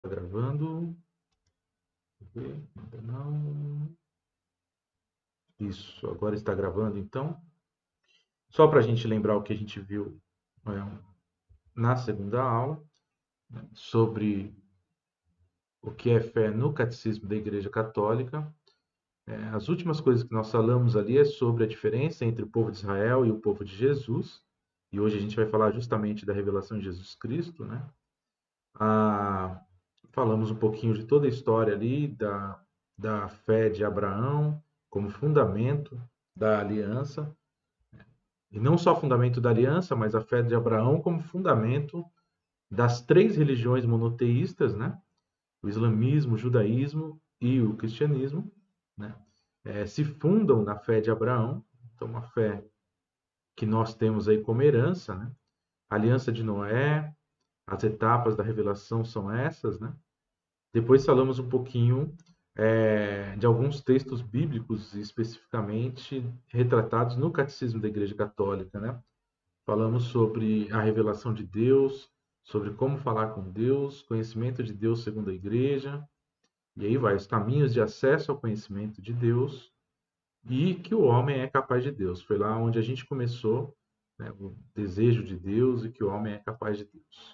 Tá gravando? Ainda não. Isso, agora está gravando então. Só para a gente lembrar o que a gente viu é, na segunda aula, né, sobre o que é fé no Catecismo da Igreja Católica. As últimas coisas que nós falamos ali é sobre a diferença entre o povo de Israel e o povo de Jesus. E hoje a gente vai falar justamente da revelação de Jesus Cristo, né? Ah, falamos um pouquinho de toda a história ali da fé de Abraão como fundamento da aliança, e não só fundamento da aliança, mas a fé de Abraão como fundamento das três religiões monoteístas, né? O islamismo, o judaísmo e o cristianismo, né? Se fundam na fé de Abraão, então uma fé que nós temos aí como herança, né? A aliança de Noé, as etapas da revelação são essas, né? Depois falamos um pouquinho de alguns textos bíblicos, especificamente retratados no Catecismo da Igreja Católica, né? Falamos sobre a revelação de Deus, sobre como falar com Deus, conhecimento de Deus segundo a Igreja, e aí vai, os caminhos de acesso ao conhecimento de Deus e que o homem é capaz de Deus. Foi lá onde a gente começou, né, o desejo de Deus e que o homem é capaz de Deus.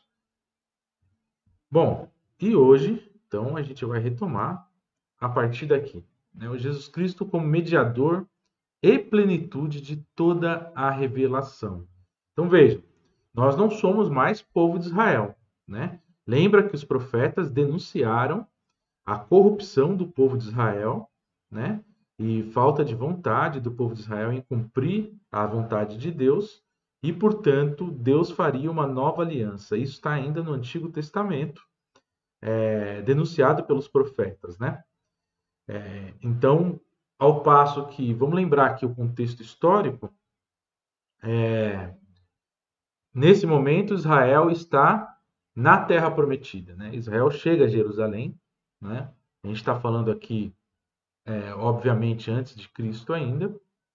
Bom, e hoje, então, a gente vai retomar a partir daqui, né? O Jesus Cristo como mediador e plenitude de toda a revelação. Então veja, nós não somos mais povo de Israel, né? Lembra que os profetas denunciaram a corrupção do povo de Israel, né? E falta de vontade do povo de Israel em cumprir a vontade de Deus, e portanto Deus faria uma nova aliança. Isso está ainda no Antigo Testamento, denunciado pelos profetas, né? Então, ao passo que, vamos lembrar aqui o contexto histórico, nesse momento Israel está na Terra Prometida, né? Israel chega a Jerusalém, né? A gente está falando aqui, obviamente, antes de Cristo ainda,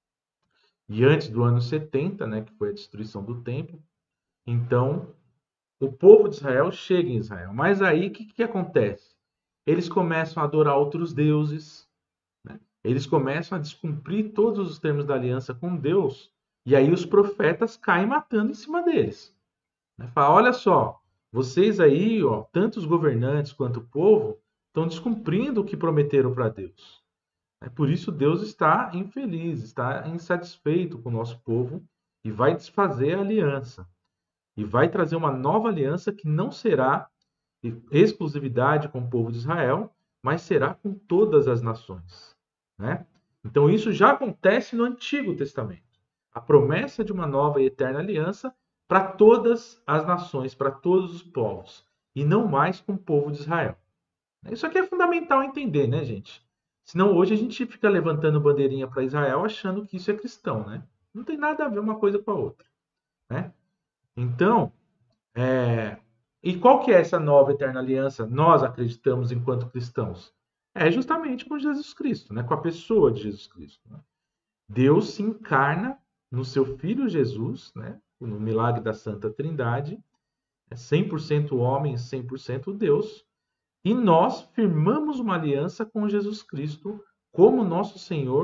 e antes do ano 70, né, que foi a destruição do templo. Então, o povo de Israel chega em Israel. Mas aí, o que acontece? Eles começam a adorar outros deuses, né? Eles começam a descumprir todos os termos da aliança com Deus, e aí os profetas caem matando em cima deles. Né? Fala, olha só, vocês aí, ó, tanto os governantes quanto o povo, estão descumprindo o que prometeram para Deus. Por isso Deus está infeliz, está insatisfeito com o nosso povo e vai desfazer a aliança. E vai trazer uma nova aliança que não será exclusividade com o povo de Israel, mas será com todas as nações. Né? Então isso já acontece no Antigo Testamento. A promessa de uma nova e eterna aliança para todas as nações, para todos os povos, e não mais com o povo de Israel. Isso aqui é fundamental entender, né, gente? Senão hoje a gente fica levantando bandeirinha para Israel achando que isso é cristão, né? Não tem nada a ver uma coisa com a outra, né? Então, é... e qual que é essa nova eterna aliança? Nós acreditamos enquanto cristãos. É justamente com Jesus Cristo, né? Com a pessoa de Jesus Cristo. Né? Deus se encarna no seu Filho Jesus, né? No milagre da Santa Trindade, é 100% homem, 100% Deus, e nós firmamos uma aliança com Jesus Cristo como nosso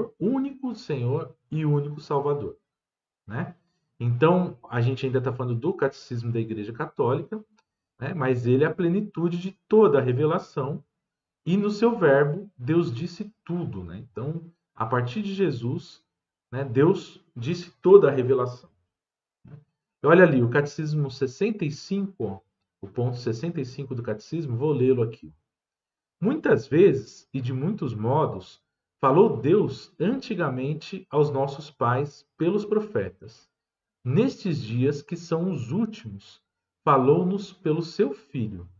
Senhor e único Salvador, né? Então, a gente ainda está falando do catecismo da Igreja Católica, né? Mas ele é a plenitude de toda a revelação e no seu verbo Deus disse tudo, né? Então, a partir de Jesus, né, Deus disse toda a revelação. Olha ali, o catecismo 65, ó, o ponto 65 do catecismo, vou lê-lo aqui. Muitas vezes e de muitos modos falou Deus antigamente aos nossos pais pelos profetas. Nestes dias que são os últimos, falou-nos pelo seu Filho.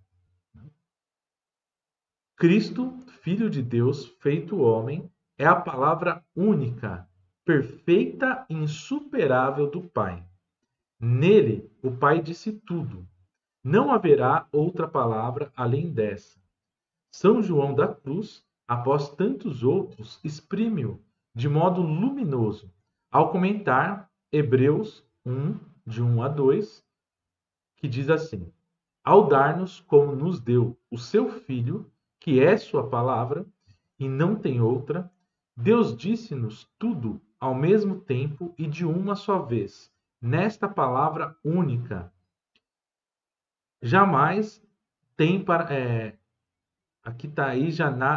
Cristo, Filho de Deus, feito homem, é a palavra única, perfeita e insuperável do Pai. Nele, o Pai disse tudo. Não haverá outra palavra além dessa. São João da Cruz, após tantos outros, exprime-o de modo luminoso ao comentar Hebreus 1, de 1 a 2, que diz assim: ao dar-nos, como nos deu, o seu Filho, que é sua palavra, e não tem outra, Deus disse-nos tudo ao mesmo tempo e de uma só vez, nesta palavra única. Jamais tem para. Aqui está aí,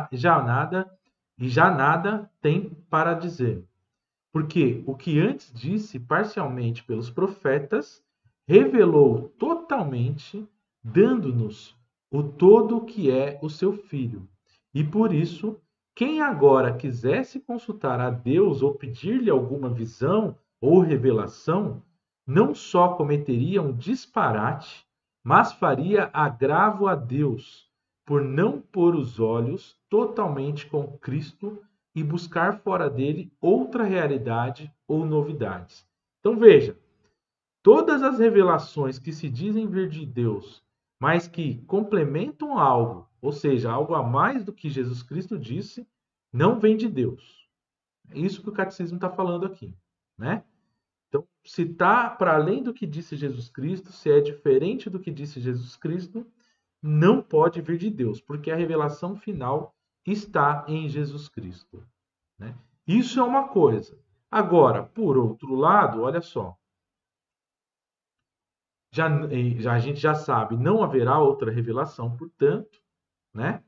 já nada tem para dizer. Porque o que antes disse parcialmente pelos profetas, revelou totalmente, dando-nos o todo que é o seu Filho. E por isso, quem agora quisesse consultar a Deus ou pedir-lhe alguma visão ou revelação, não só cometeria um disparate, mas faria agravo a Deus, por não pôr os olhos totalmente com Cristo e buscar fora dele outra realidade ou novidades. Então veja, todas as revelações que se dizem vir de Deus, mas que complementam algo, ou seja, algo a mais do que Jesus Cristo disse, não vem de Deus. É isso que o catecismo está falando aqui, né? Então, se está para além do que disse Jesus Cristo, se é diferente do que disse Jesus Cristo, não pode vir de Deus, porque a revelação final está em Jesus Cristo. Né? Isso é uma coisa. Agora, por outro lado, olha só, a gente já sabe, não haverá outra revelação, portanto, né?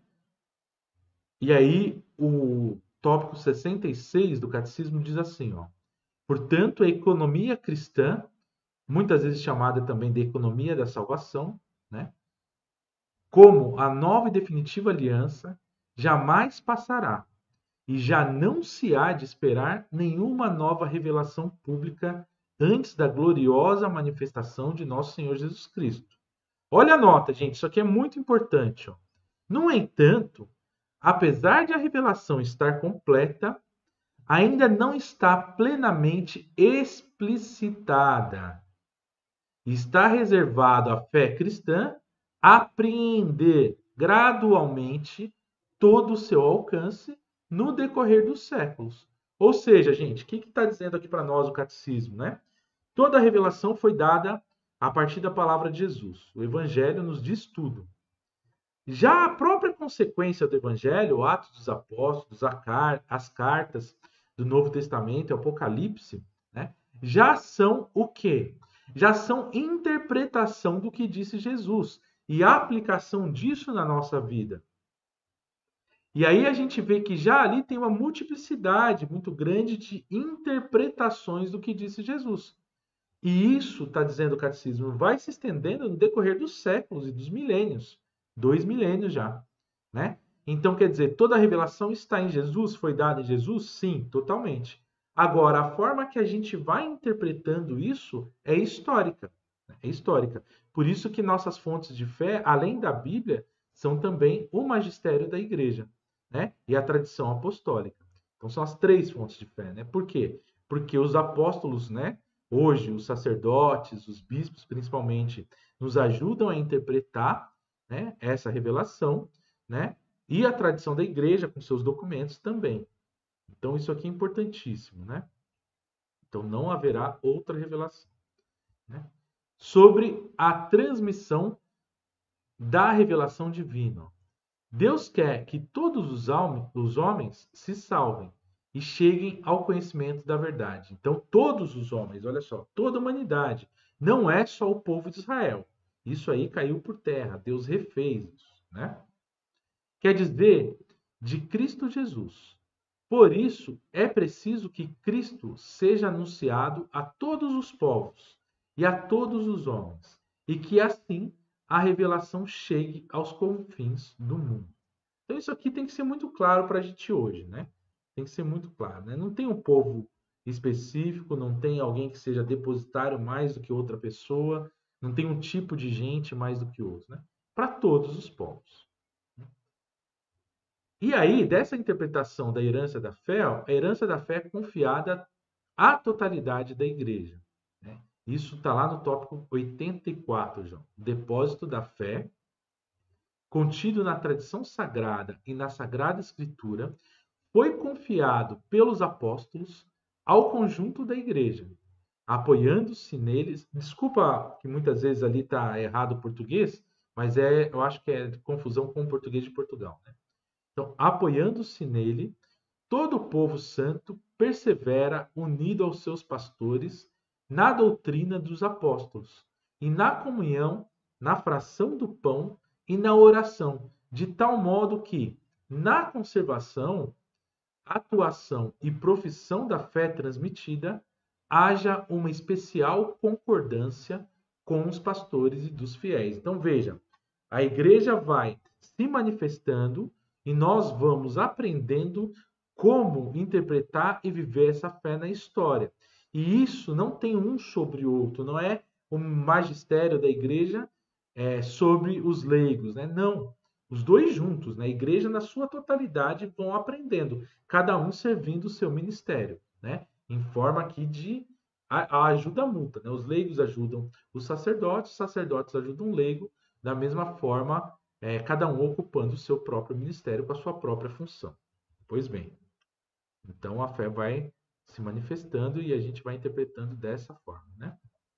E aí o tópico 66 do Catecismo diz assim, ó, portanto, a economia cristã, muitas vezes chamada também de economia da salvação, né? Como a nova e definitiva aliança, jamais passará, e já não se há de esperar nenhuma nova revelação pública antes da gloriosa manifestação de nosso Senhor Jesus Cristo. Olha a nota, gente, isso aqui é muito importante. Ó. No entanto, apesar de a revelação estar completa, ainda não está plenamente explicitada. Está reservado à fé cristã apreender gradualmente todo o seu alcance no decorrer dos séculos. Ou seja, gente, o que está dizendo aqui para nós o catecismo, né? Toda a revelação foi dada a partir da palavra de Jesus. O Evangelho nos diz tudo. Já a própria consequência do Evangelho, o Atos dos Apóstolos, as cartas do Novo Testamento, o Apocalipse, né, já são o quê? Já são interpretação do que disse Jesus e aplicação disso na nossa vida. E aí a gente vê que já ali tem uma multiplicidade muito grande de interpretações do que disse Jesus. E isso, está dizendo o catecismo, vai se estendendo no decorrer dos séculos e dos milênios. 2 milênios já. Né? Então, quer dizer, toda a revelação está em Jesus? Foi dada em Jesus? Sim, totalmente. Agora, a forma que a gente vai interpretando isso é histórica. É histórica. Por isso que nossas fontes de fé, além da Bíblia, são também o magistério da igreja, né? E a tradição apostólica. Então são as 3 fontes de fé, né? Por quê? Porque os apóstolos, né? Hoje, os sacerdotes, os bispos principalmente, nos ajudam a interpretar, né, essa revelação, né? E a tradição da igreja com seus documentos também. Então isso aqui é importantíssimo, né? Então não haverá outra revelação, né? Sobre a transmissão da revelação divina. Deus quer que todos os homens se salvem e cheguem ao conhecimento da verdade. Então, todos os homens, olha só, toda a humanidade, não é só o povo de Israel. Isso aí caiu por terra, Deus refez isso, né? Quer dizer, de Cristo Jesus. Por isso, é preciso que Cristo seja anunciado a todos os povos e a todos os homens, e que assim a revelação chegue aos confins do mundo. Então, isso aqui tem que ser muito claro para a gente hoje, né? Tem que ser muito claro, né? Não tem um povo específico, não tem alguém que seja depositário mais do que outra pessoa, não tem um tipo de gente mais do que outro, né? Para todos os povos. E aí, dessa interpretação da herança da fé, ó, a herança da fé é confiada à totalidade da igreja. Né? Isso está lá no tópico 84, João. Depósito da fé, contido na tradição sagrada e na Sagrada Escritura, foi confiado pelos apóstolos ao conjunto da igreja, apoiando-se neles. Desculpa que muitas vezes ali está errado o português, mas eu acho que é confusão com o português de Portugal, né? Então, apoiando-se nele, todo o povo santo persevera unido aos seus pastores na doutrina dos apóstolos e na comunhão, na fração do pão e na oração, de tal modo que, na conservação, atuação e profissão da fé transmitida, haja uma especial concordância com os pastores e dos fiéis. Então, veja, a igreja vai se manifestando e nós vamos aprendendo como interpretar e viver essa fé na história. E isso não tem um sobre o outro, não é o magistério da igreja sobre os leigos, né? Não. Os dois juntos, né? A igreja na sua totalidade vão aprendendo, cada um servindo o seu ministério, né? Em forma aqui de a ajuda mútua, né? Os leigos ajudam os sacerdotes ajudam o leigo, da mesma forma, cada um ocupando o seu próprio ministério com a sua própria função. Pois bem, então a fé vai se manifestando e a gente vai interpretando dessa forma, né?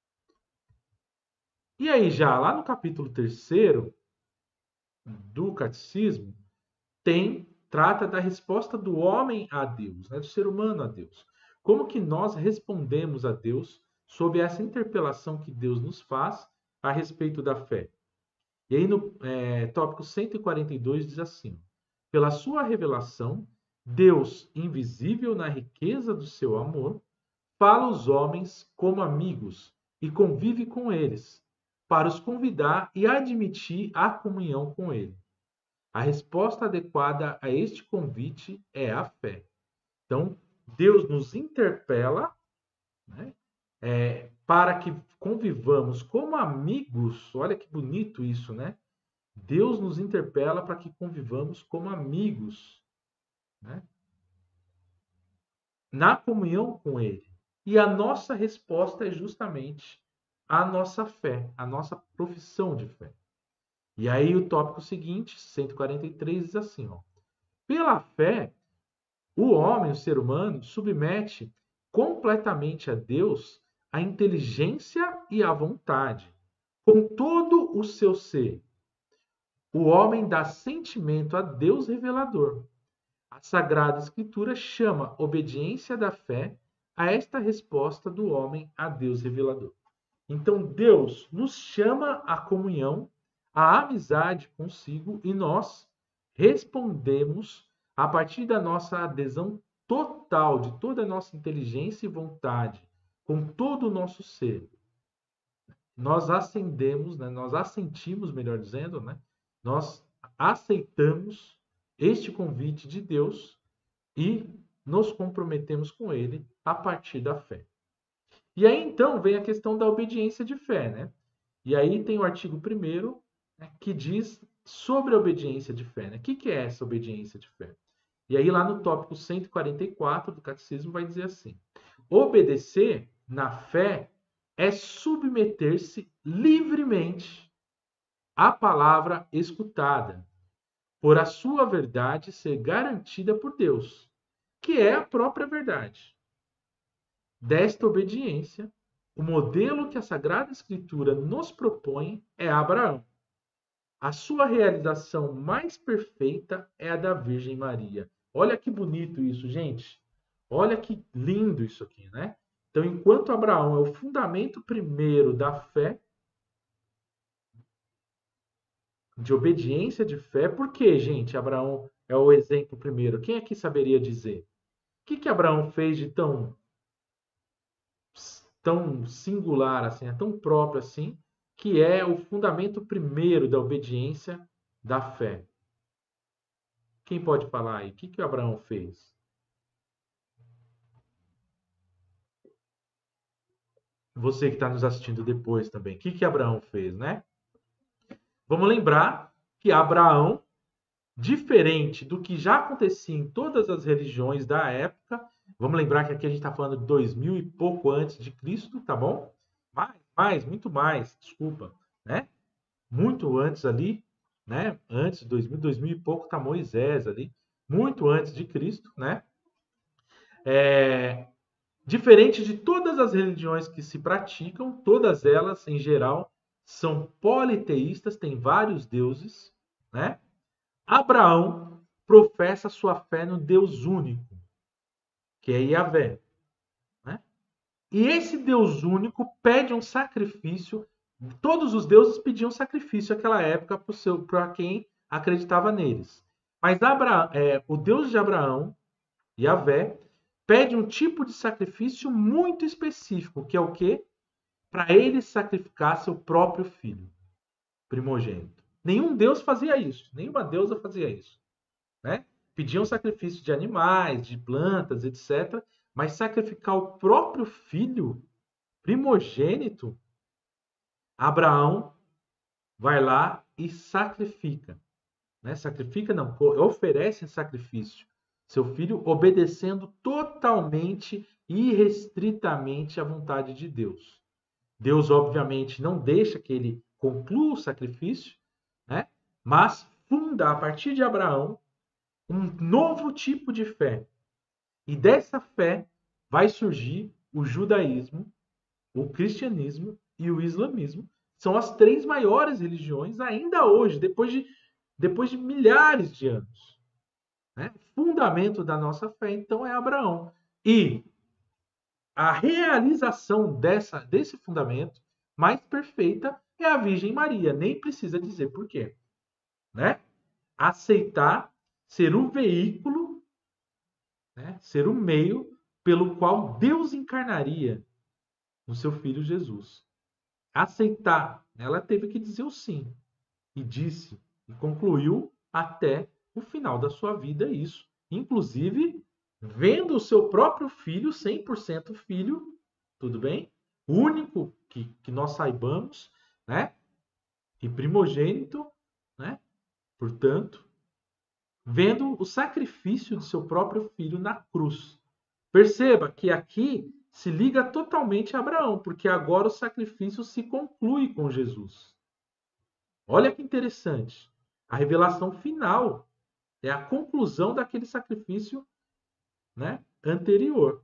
E aí já lá no capítulo 3º do catecismo, trata da resposta do homem a Deus, né, do ser humano a Deus. Como que nós respondemos a Deus sob essa interpelação que Deus nos faz a respeito da fé? E aí no tópico 142 diz assim: pela sua revelação, Deus, invisível na riqueza do seu amor, fala aos homens como amigos e convive com eles, para os convidar e admitir a comunhão com ele. A resposta adequada a este convite é a fé. Então, Deus nos interpela, né, para que convivamos como amigos. Olha que bonito isso, né? Deus nos interpela para que convivamos como amigos, né, na comunhão com Ele. E a nossa resposta é justamente a nossa fé, a nossa profissão de fé. E aí o tópico seguinte, 143, diz assim, ó: pela fé, o homem, o ser humano, submete completamente a Deus a inteligência e a vontade, com todo o seu ser. O homem dá sentimento a Deus revelador. A Sagrada Escritura chama obediência da fé a esta resposta do homem a Deus revelador. Então Deus nos chama à comunhão, à amizade consigo e nós respondemos a partir da nossa adesão total, de toda a nossa inteligência e vontade, com todo o nosso ser. Nós ascendemos, né? Nós assentimos, melhor dizendo, né? Nós aceitamos este convite de Deus e nos comprometemos com ele a partir da fé. E aí então vem a questão da obediência de fé, né? E aí tem o artigo 1º, né, que diz sobre a obediência de fé, né? O que é essa obediência de fé? E aí lá no tópico 144 do catecismo vai dizer assim: obedecer na fé é submeter-se livremente à palavra escutada, por a sua verdade ser garantida por Deus, que é a própria verdade. Desta obediência, o modelo que a Sagrada Escritura nos propõe é Abraão. A sua realização mais perfeita é a da Virgem Maria. Olha que bonito isso, gente. Olha que lindo isso aqui, né? Então, enquanto Abraão é o fundamento primeiro da fé, de obediência de fé, por que, gente, Abraão é o exemplo primeiro? Quem aqui saberia dizer? O que Abraão fez de tão singular assim, tão próprio assim, que é o fundamento primeiro da obediência da fé? Quem pode falar aí? O que Abraão fez? Você que está nos assistindo depois também. O que Abraão fez, né? Vamos lembrar que Abraão, diferente do que já acontecia em todas as religiões da época, vamos lembrar que aqui a gente está falando de 2000 e pouco antes de Cristo, tá bom? Muito mais, desculpa, né? Muito antes ali, né? Antes de 2000 e pouco está Moisés ali, muito antes de Cristo, né? Diferente de todas as religiões que se praticam, todas elas, em geral, são politeístas, tem vários deuses, né? Abraão professa sua fé no Deus único, que é Yahvé, né? E esse Deus único pede um sacrifício. Todos os deuses pediam sacrifício naquela época para quem acreditava neles. Mas o Deus de Abraão, Yahvé, pede um tipo de sacrifício muito específico, que é o quê? Para ele sacrificar seu próprio filho, primogênito. Nenhum deus fazia isso, nenhuma deusa fazia isso, né? Pediam sacrifício de animais, de plantas, etc. Mas sacrificar o próprio filho, primogênito, Abraão vai lá e sacrifica. Né? Sacrifica não, oferece em sacrifício seu filho, obedecendo totalmente e irrestritamente à vontade de Deus. Deus, obviamente, não deixa que ele conclua o sacrifício, né? Mas funda, a partir de Abraão, um novo tipo de fé. E dessa fé vai surgir o judaísmo, o cristianismo e o islamismo. São as três maiores religiões ainda hoje, depois de milhares de anos. Né? Fundamento da nossa fé, então, é Abraão. E a realização desse fundamento mais perfeita é a Virgem Maria. Nem precisa dizer por quê. Né? Aceitar ser o veículo, né? Ser o meio pelo qual Deus encarnaria no seu Filho Jesus. Aceitar. Ela teve que dizer o sim. E disse, e concluiu até o final da sua vida isso. Inclusive, vendo o seu próprio filho, 100% filho, tudo bem? Único que nós saibamos, né? E primogênito, né? Portanto, vendo o sacrifício de seu próprio filho na cruz. Perceba que aqui se liga totalmente a Abraão, porque agora o sacrifício se conclui com Jesus. Olha que interessante. A revelação final é a conclusão daquele sacrifício, né, anterior.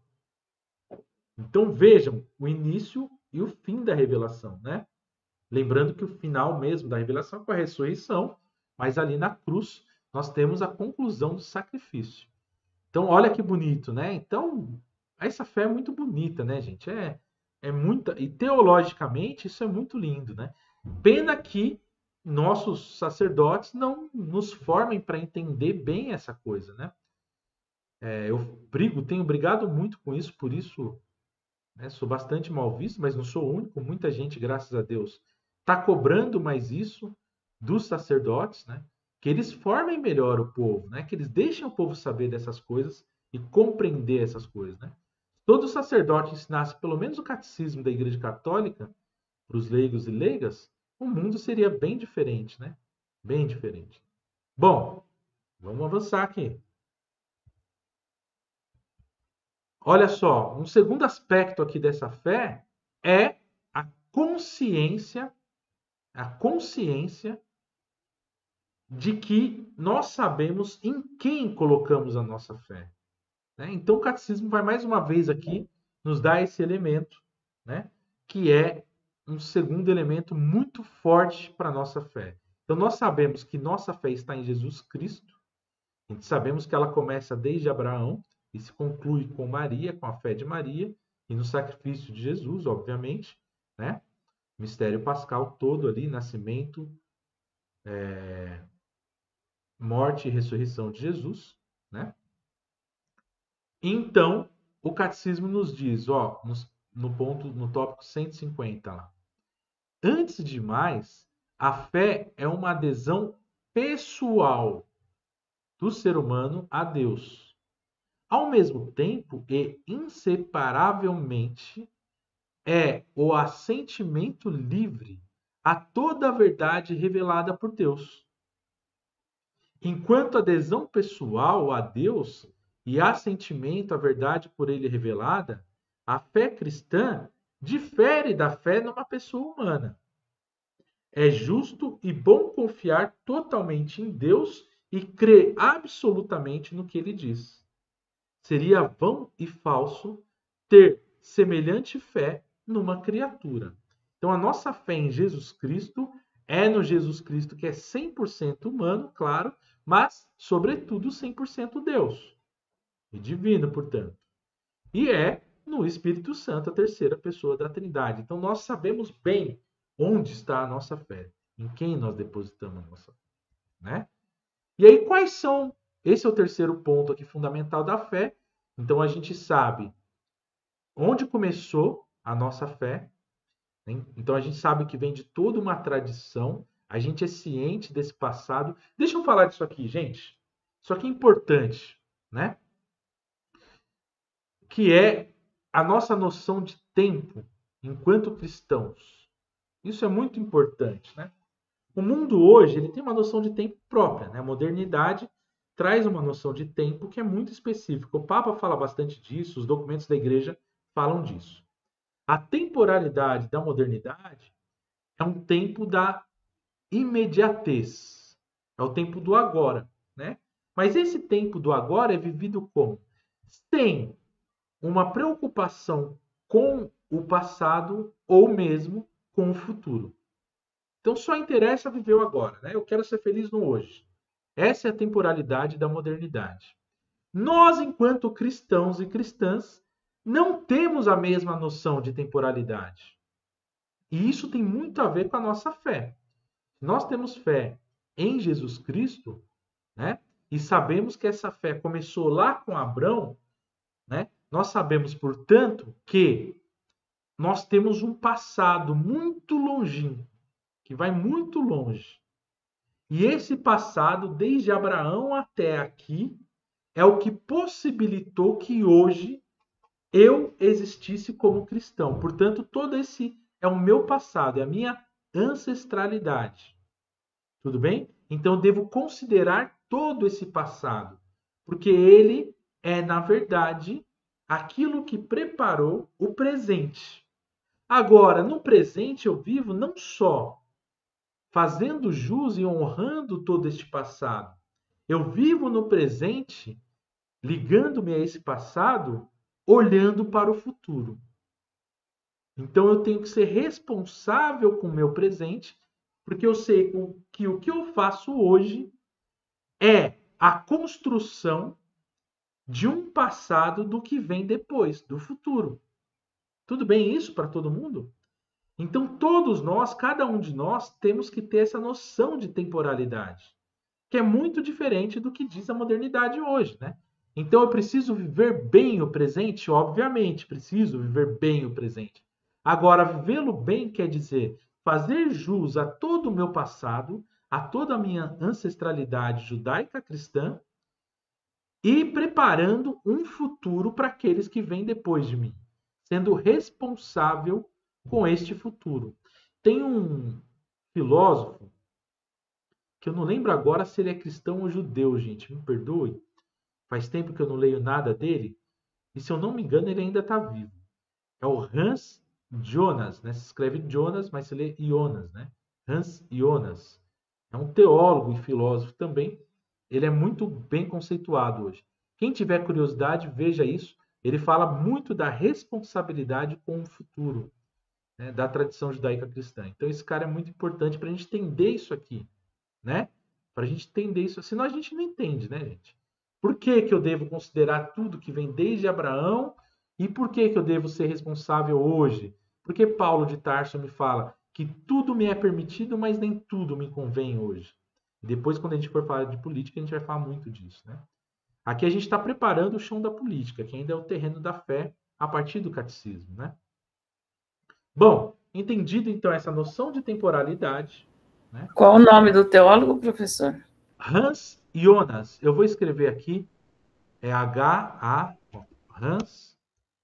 Então vejam o início e o fim da revelação, né? Lembrando que o final mesmo da revelação é com a ressurreição, mas ali na cruz nós temos a conclusão do sacrifício. Então olha que bonito, né? Então essa fé é muito bonita, né, gente? É muita, e teologicamente isso é muito lindo, né? Pena que nossos sacerdotes não nos formem para entender bem essa coisa, né? Eu tenho brigado muito com isso, por isso, né, sou bastante mal visto, mas não sou o único. Muita gente, graças a Deus, está cobrando mais isso dos sacerdotes, né? Que eles formem melhor o povo, né? Que eles deixem o povo saber dessas coisas e compreender essas coisas, né? Se todo sacerdote ensinasse pelo menos o catecismo da Igreja Católica para os leigos e leigas, o mundo seria bem diferente, né? Bem diferente. Bom, vamos avançar aqui. Olha só, um segundo aspecto aqui dessa fé é a consciência, a consciência de que nós sabemos em quem colocamos a nossa fé. Né? Então, o catecismo vai mais uma vez aqui nos dar esse elemento, né? Que é um segundo elemento muito forte para a nossa fé. Então, nós sabemos que nossa fé está em Jesus Cristo. A gente sabemos que ela começa desde Abraão e se conclui com Maria, com a fé de Maria e no sacrifício de Jesus, obviamente, né? Mistério pascal todo ali, nascimento, morte e ressurreição de Jesus, né? Então, o catecismo nos diz, ó, no tópico 150 lá. Antes de mais, a fé é uma adesão pessoal do ser humano a Deus. Ao mesmo tempo e inseparavelmente, é o assentimento livre a toda a verdade revelada por Deus. Enquanto adesão pessoal a Deus e assentimento à verdade por ele revelada, a fé cristã difere da fé numa pessoa humana. É justo e bom confiar totalmente em Deus e crer absolutamente no que ele diz. Seria vão e falso ter semelhante fé numa criatura. Então, a nossa fé em Jesus Cristo é no Jesus Cristo que é 100% humano, claro, mas, sobretudo, 100% Deus. E divino, portanto. E é no Espírito Santo, a terceira pessoa da Trindade. Então, nós sabemos bem onde está a nossa fé, em quem nós depositamos a nossa fé, né? E aí, quais são? Esse é o terceiro ponto aqui fundamental da fé. Então, a gente sabe onde começou a nossa fé. Né? Então, a gente sabe que vem de toda uma tradição. A gente é ciente desse passado. Deixa eu falar disso aqui, gente. Isso aqui é importante, né? Que é a nossa noção de tempo enquanto cristãos. Isso é muito importante, né? O mundo hoje ele tem uma noção de tempo própria, né? A modernidade traz uma noção de tempo que é muito específica. O Papa fala bastante disso, os documentos da igreja falam disso. A temporalidade da modernidade é um tempo da imediatez. É o tempo do agora, né? Mas esse tempo do agora é vivido como? Sem uma preocupação com o passado ou mesmo com o futuro. Então só interessa viver o agora, né? Eu quero ser feliz no hoje. Essa é a temporalidade da modernidade. Nós, enquanto cristãos e cristãs, não temos a mesma noção de temporalidade. E isso tem muito a ver com a nossa fé. Nós temos fé em Jesus Cristo, né? E sabemos que essa fé começou lá com Abraão, né? Nós sabemos, portanto, que nós temos um passado muito longínquo, que vai muito longe. E esse passado, desde Abraão até aqui, é o que possibilitou que hoje eu existisse como cristão. Portanto, todo esse é o meu passado, é a minha ancestralidade. Tudo bem? Então, eu devo considerar todo esse passado, porque ele é, na verdade, aquilo que preparou o presente. Agora, no presente, eu vivo não só fazendo jus e honrando todo este passado, eu vivo no presente, ligando-me a esse passado, olhando para o futuro. Então eu tenho que ser responsável com o meu presente, porque eu sei que o que eu faço hoje é a construção de um passado do que vem depois, do futuro. Tudo bem isso para todo mundo? Então todos nós, cada um de nós, temos que ter essa noção de temporalidade, que é muito diferente do que diz a modernidade hoje, né? Então eu preciso viver bem o presente? Obviamente, preciso viver bem o presente. Agora, vivê-lo bem quer dizer fazer jus a todo o meu passado, a toda a minha ancestralidade judaica cristã e preparando um futuro para aqueles que vêm depois de mim, sendo responsável com este futuro. Tem um filósofo que eu não lembro agora se ele é cristão ou judeu, gente, me perdoe. Faz tempo que eu não leio nada dele. E se eu não me engano, ele ainda está vivo. É o Hans Jonas, né? Se escreve Jonas, mas se lê Jonas, né? Hans Jonas. É um teólogo e filósofo também. Ele é muito bem conceituado hoje. Quem tiver curiosidade, veja isso. Ele fala muito da responsabilidade com o futuro, né? Da tradição judaica cristã. Então, esse cara é muito importante para a gente entender isso aqui, né? Para a gente entender isso. Senão a gente não entende, né, gente? Por que que eu devo considerar tudo que vem desde Abraão e por que que eu devo ser responsável hoje? Porque Paulo de Tarso me fala que tudo me é permitido, mas nem tudo me convém hoje. E depois, quando a gente for falar de política, a gente vai falar muito disso, né? Aqui a gente está preparando o chão da política, que ainda é o terreno da fé a partir do catecismo, né? Bom, entendido então essa noção de temporalidade, né? Qual o nome do teólogo, professor? Hans Jonas, eu vou escrever aqui, é H-A, Hans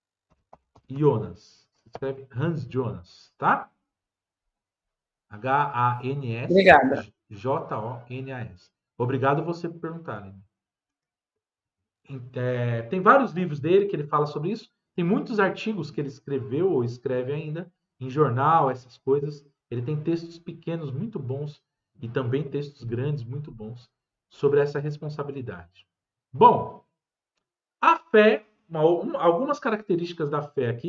Jonas. Escreve Hans Jonas, tá? Obrigada. H-A-N-S-J-O-N-A-S. Obrigado você por perguntar, Lene. Tem vários livros dele que ele fala sobre isso. Tem muitos artigos que ele escreveu ou escreve ainda em jornal, essas coisas. Ele tem textos pequenos muito bons e também textos grandes muito bons sobre essa responsabilidade. Bom, a fé, algumas características da fé aqui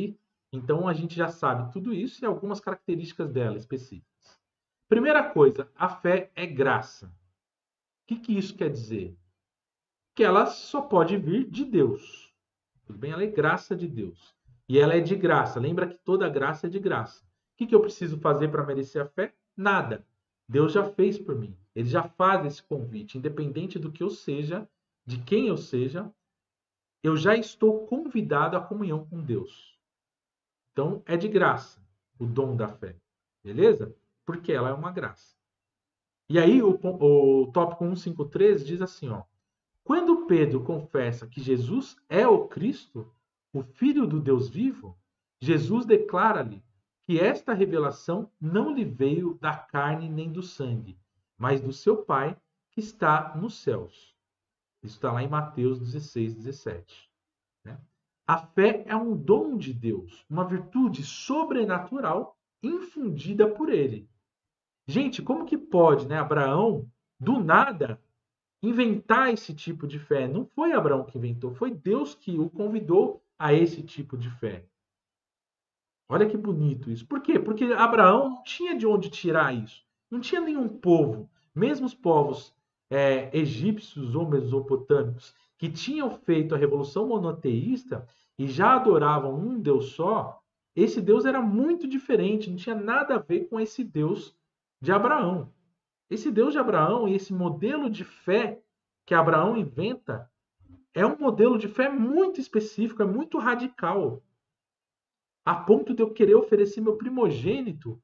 Então a gente já sabe tudo isso e algumas características dela específicas. Primeira coisa, a fé é graça. O que isso quer dizer? Que ela só pode vir de Deus. Tudo bem? Ela é graça de Deus. E ela é de graça. Lembra que toda graça é de graça. O que eu preciso fazer para merecer a fé? Nada. Deus já fez por mim. Ele já faz esse convite. Independente do que eu seja, de quem eu seja, eu já estou convidado à comunhão com Deus. Então, é de graça o dom da fé. Beleza? Porque ela é uma graça. E aí, o tópico 153 diz assim, ó. Quando Pedro confessa que Jesus é o Cristo, o Filho do Deus vivo, Jesus declara-lhe que esta revelação não lhe veio da carne nem do sangue, mas do seu Pai que está nos céus. Isso está lá em Mateus 16, 17. Né? A fé é um dom de Deus, uma virtude sobrenatural infundida por ele. Gente, como que pode, né, Abraão, do nada, inventar esse tipo de fé? Não foi Abraão que inventou, foi Deus que o convidou a esse tipo de fé. Olha que bonito isso. Por quê? Porque Abraão não tinha de onde tirar isso. Não tinha nenhum povo, mesmo os povos egípcios ou mesopotâmicos, que tinham feito a revolução monoteísta e já adoravam um Deus só. Esse Deus era muito diferente, não tinha nada a ver com esse Deus de Abraão. Esse Deus de Abraão e esse modelo de fé que Abraão inventa é um modelo de fé muito específico, é muito radical, a ponto de eu querer oferecer meu primogênito.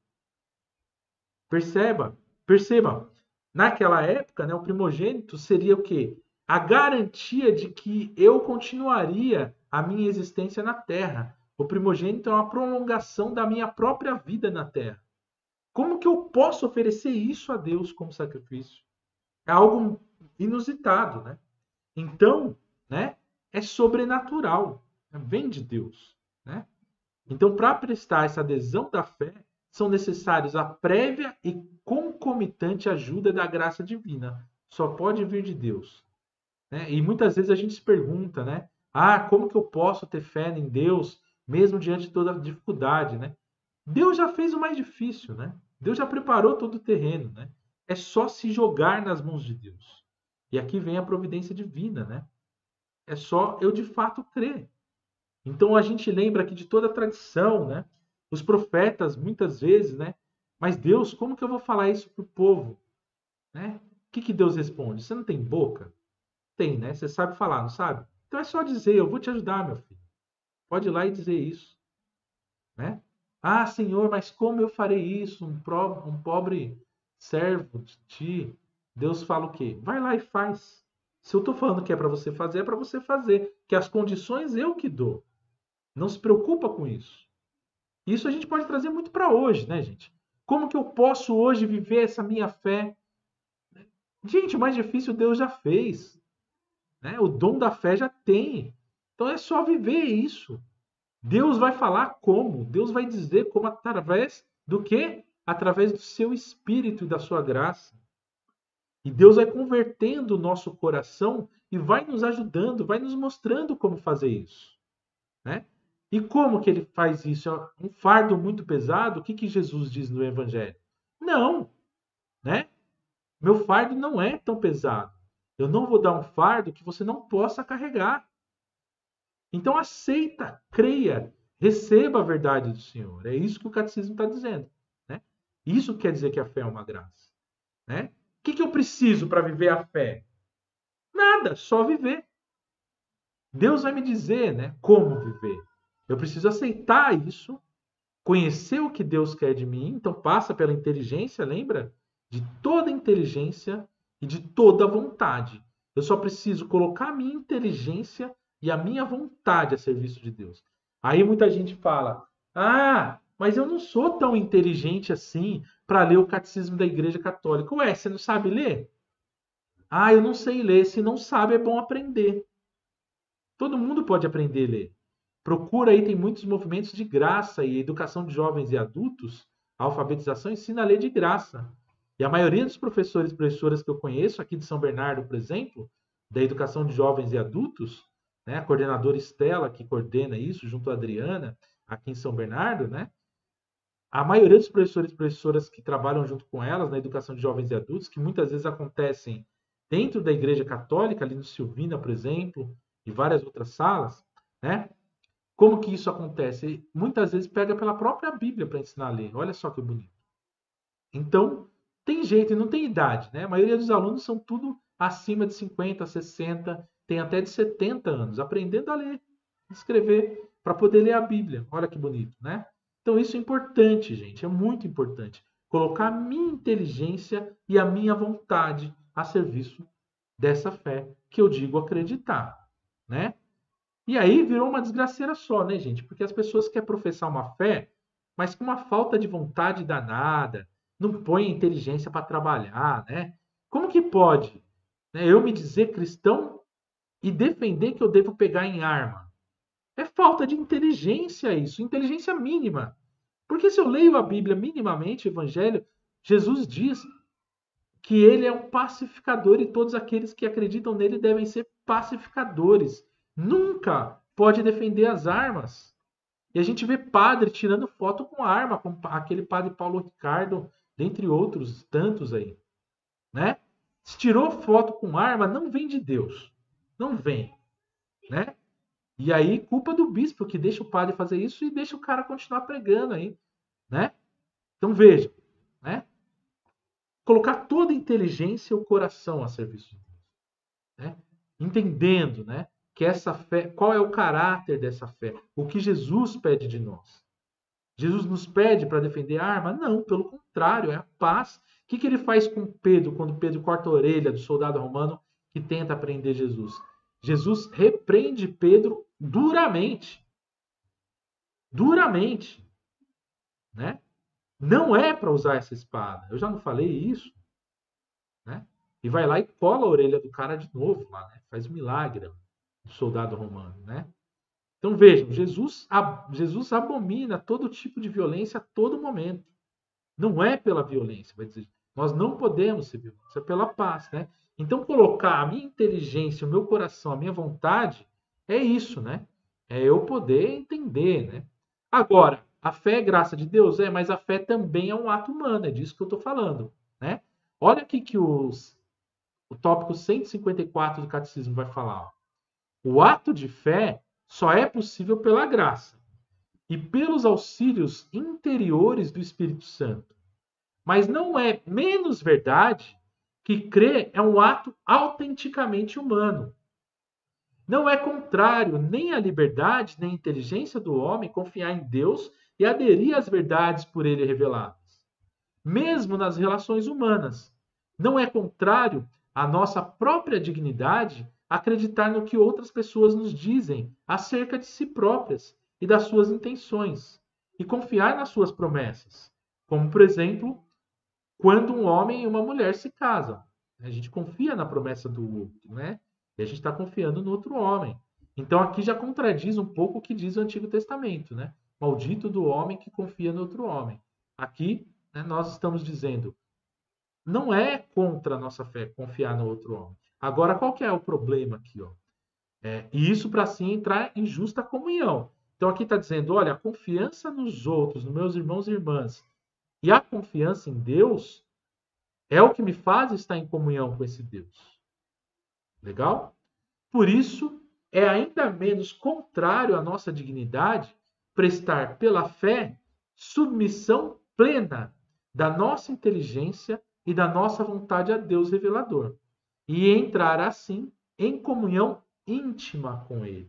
Perceba. Naquela época, né, o primogênito seria o quê? A garantia de que eu continuaria a minha existência na Terra. O primogênito é uma prolongação da minha própria vida na Terra. Como que eu posso oferecer isso a Deus como sacrifício? É algo inusitado, né? Então, né, é sobrenatural, vem de Deus, né? Então, para prestar essa adesão da fé, são necessários a prévia e concomitante ajuda da graça divina. Só pode vir de Deus, né? E muitas vezes a gente se pergunta, né? Ah, como que eu posso ter fé em Deus mesmo diante de toda a dificuldade, né? Deus já fez o mais difícil, né? Deus já preparou todo o terreno, né? É só se jogar nas mãos de Deus. E aqui vem a providência divina, né? É só eu de fato crer. Então a gente lembra aqui de toda a tradição, né? Os profetas muitas vezes, né? Mas Deus, como que eu vou falar isso para o povo, né? O que Deus responde? Você não tem boca? Tem, né? Você sabe falar, não sabe? Então é só dizer, eu vou te ajudar, meu filho. Pode ir lá e dizer isso, né? Ah, Senhor, mas como eu farei isso? Um pobre servo de ti. Deus fala o quê? Vai lá e faz. Se eu estou falando que é para você fazer. Que as condições eu que dou. Não se preocupa com isso. Isso a gente pode trazer muito para hoje, né, gente? Como que eu posso hoje viver essa minha fé? Gente, o mais difícil Deus já fez, né? O dom da fé já tem. Então é só viver isso. Deus vai falar como? Deus vai dizer como através do quê? Através do seu espírito e da sua graça. E Deus vai convertendo o nosso coração e vai nos ajudando, vai nos mostrando como fazer isso, né? E como que ele faz isso? É um fardo muito pesado? O que Jesus diz no Evangelho? Não, né? Meu fardo não é tão pesado. Eu não vou dar um fardo que você não possa carregar. Então aceita, creia, receba a verdade do Senhor. É isso que o catecismo está dizendo, né? Isso quer dizer que a fé é uma graça, né? O que eu preciso para viver a fé? Nada, só viver. Deus vai me dizer, né, como viver. Eu preciso aceitar isso, conhecer o que Deus quer de mim, então passa pela inteligência, lembra? De toda inteligência e de toda vontade. Eu só preciso colocar a minha inteligência e a minha vontade a serviço de Deus. Aí muita gente fala: "Ah, mas eu não sou tão inteligente assim para ler o catecismo da Igreja Católica". Ué, você não sabe ler? Ah, eu não sei ler. Se não sabe, é bom aprender. Todo mundo pode aprender a ler. Procura aí, tem muitos movimentos de graça e educação de jovens e adultos, a alfabetização ensina a ler de graça. E a maioria dos professores e professoras que eu conheço, aqui de São Bernardo, por exemplo, da educação de jovens e adultos, né, a coordenadora Estela, que coordena isso, junto à Adriana, aqui em São Bernardo, né? A maioria dos professores e professoras que trabalham junto com elas na educação de jovens e adultos, que muitas vezes acontecem dentro da Igreja Católica, ali no Silvina, por exemplo, e várias outras salas, né? Como que isso acontece? Muitas vezes pega pela própria Bíblia para ensinar a ler. Olha só que bonito. Então, tem jeito e não tem idade, né? A maioria dos alunos são tudo acima de 50, 60, tem até de 70 anos, aprendendo a ler, escrever, para poder ler a Bíblia. Olha que bonito, né? Então, isso é importante, gente, é muito importante. Colocar a minha inteligência e a minha vontade a serviço dessa fé que eu digo acreditar, né? E aí virou uma desgraceira só, né, gente? Porque as pessoas querem professar uma fé, mas com uma falta de vontade danada, não põe inteligência para trabalhar, né? Como que pode, né, eu me dizer cristão e defender que eu devo pegar em arma? É falta de inteligência isso, inteligência mínima. Porque se eu leio a Bíblia minimamente, o Evangelho, Jesus diz que ele é um pacificador e todos aqueles que acreditam nele devem ser pacificadores. Nunca pode defender as armas. E a gente vê padre tirando foto com arma, como aquele padre Paulo Ricardo, dentre outros tantos aí, né? Se tirou foto com arma, não vem de Deus. Não vem, né? E aí, culpa do bispo que deixa o padre fazer isso e deixa o cara continuar pregando aí, né? Então veja, né? Colocar toda a inteligência e o coração a serviço de Deus, né? Entendendo, né, que essa fé, qual é o caráter dessa fé, o que Jesus pede de nós. Jesus nos pede para defender a arma? Não, pelo contrário, é a paz. O que ele faz com Pedro quando Pedro corta a orelha do soldado romano que tenta prender Jesus? Jesus repreende Pedro duramente. Duramente, né? Não é para usar essa espada. Eu já não falei isso, né? E vai lá e cola a orelha do cara de novo lá, né? Faz um milagre do soldado romano, né? Então vejam, Jesus abomina todo tipo de violência a todo momento. Não é pela violência, vai dizer. Nós não podemos ser violentos, é pela paz, né? Então colocar a minha inteligência, o meu coração, a minha vontade é isso, né? É eu poder entender, né? Agora, a fé é graça de Deus, mas a fé também é um ato humano, é disso que eu estou falando, né? Olha aqui que o tópico 154 do Catecismo vai falar. O ato de fé só é possível pela graça e pelos auxílios interiores do Espírito Santo. Mas não é menos verdade que crer é um ato autenticamente humano. Não é contrário nem à liberdade nem à inteligência do homem confiar em Deus e aderir às verdades por ele reveladas. Mesmo nas relações humanas. Não é contrário à nossa própria dignidade acreditar no que outras pessoas nos dizem acerca de si próprias e das suas intenções e confiar nas suas promessas. Como, por exemplo, quando um homem e uma mulher se casam. A gente confia na promessa do outro, né? E a gente está confiando no outro homem. Então aqui já contradiz um pouco o que diz o Antigo Testamento, né? Maldito do homem que confia no outro homem. Aqui, né, nós estamos dizendo, não é contra a nossa fé confiar no outro homem. Agora, qual que é o problema aqui? Ó? E isso para sim entrar em justa comunhão. Então aqui está dizendo, olha, a confiança nos outros, nos meus irmãos e irmãs, e a confiança em Deus é o que me faz estar em comunhão com esse Deus. Legal? Por isso, é ainda menos contrário à nossa dignidade prestar pela fé submissão plena da nossa inteligência e da nossa vontade a Deus revelador e entrar assim em comunhão íntima com Ele.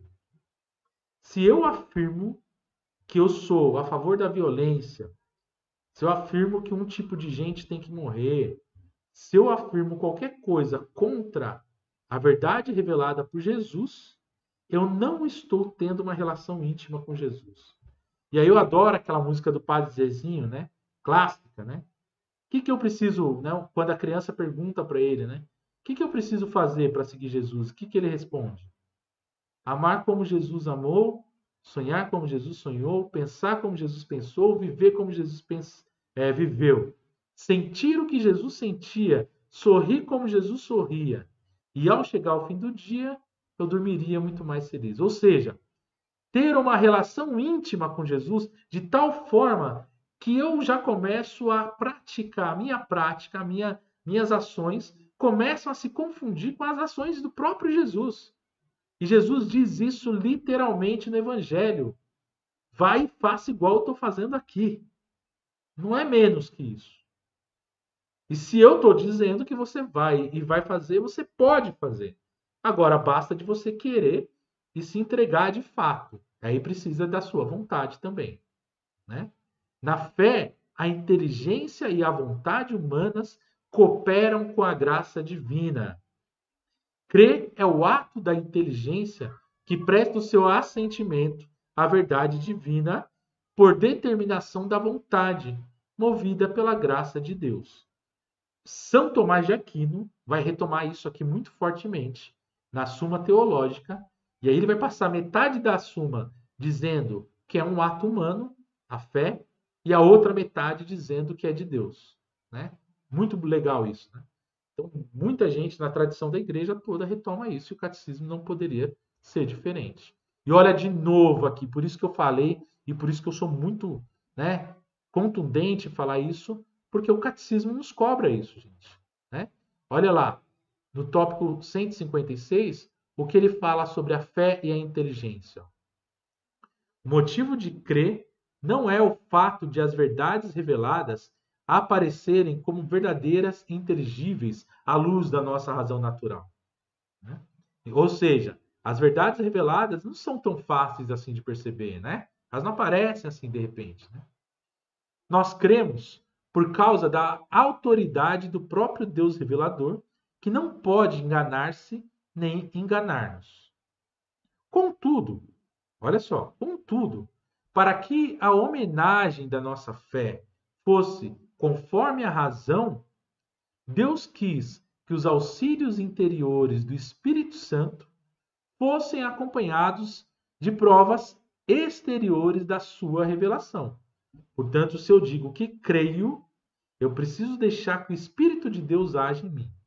Se eu afirmo que eu sou a favor da violência, se eu afirmo que um tipo de gente tem que morrer, se eu afirmo qualquer coisa contra a verdade revelada por Jesus, eu não estou tendo uma relação íntima com Jesus. E aí eu adoro aquela música do Padre Zezinho, né? Clássica, né? O que eu preciso, né? Quando a criança pergunta para ele, né? O que eu preciso fazer para seguir Jesus? O que ele responde? Amar como Jesus amou, sonhar como Jesus sonhou, pensar como Jesus pensou, viver como Jesus viveu. Sentir o que Jesus sentia, sorrir como Jesus sorria. E ao chegar ao fim do dia, eu dormiria muito mais feliz. Ou seja, ter uma relação íntima com Jesus de tal forma que eu já começo a praticar, minhas ações começam a se confundir com as ações do próprio Jesus. E Jesus diz isso literalmente no Evangelho. Vai e faça igual eu estou fazendo aqui. Não é menos que isso. E se eu estou dizendo que você vai e vai fazer, você pode fazer. Agora basta de você querer e se entregar de fato. Aí precisa da sua vontade também, né? Na fé, a inteligência e a vontade humanas cooperam com a graça divina. Crer é o ato da inteligência que presta o seu assentimento à verdade divina por determinação da vontade, movida pela graça de Deus. São Tomás de Aquino vai retomar isso aqui muito fortemente na Suma Teológica, e aí ele vai passar metade da Suma dizendo que é um ato humano, a fé, e a outra metade dizendo que é de Deus, né? Muito legal isso, né? Então, muita gente na tradição da igreja toda retoma isso, e o catecismo não poderia ser diferente. E olha de novo aqui, por isso que eu falei, e por isso que eu sou muito, né, contundente em falar isso, porque o catecismo nos cobra isso, gente, né? Olha lá, no tópico 156, o que ele fala sobre a fé e a inteligência. O motivo de crer não é o fato de as verdades reveladas aparecerem como verdadeiras e inteligíveis à luz da nossa razão natural, né? Ou seja, as verdades reveladas não são tão fáceis assim de perceber, né? Elas não aparecem assim de repente, né? Nós cremos por causa da autoridade do próprio Deus revelador, que não pode enganar-se nem enganar-nos. Contudo, olha só, contudo, para que a homenagem da nossa fé fosse conforme a razão, Deus quis que os auxílios interiores do Espírito Santo fossem acompanhados de provas exteriores da sua revelação. Portanto, se eu digo que creio, eu preciso deixar que o Espírito de Deus age em mim.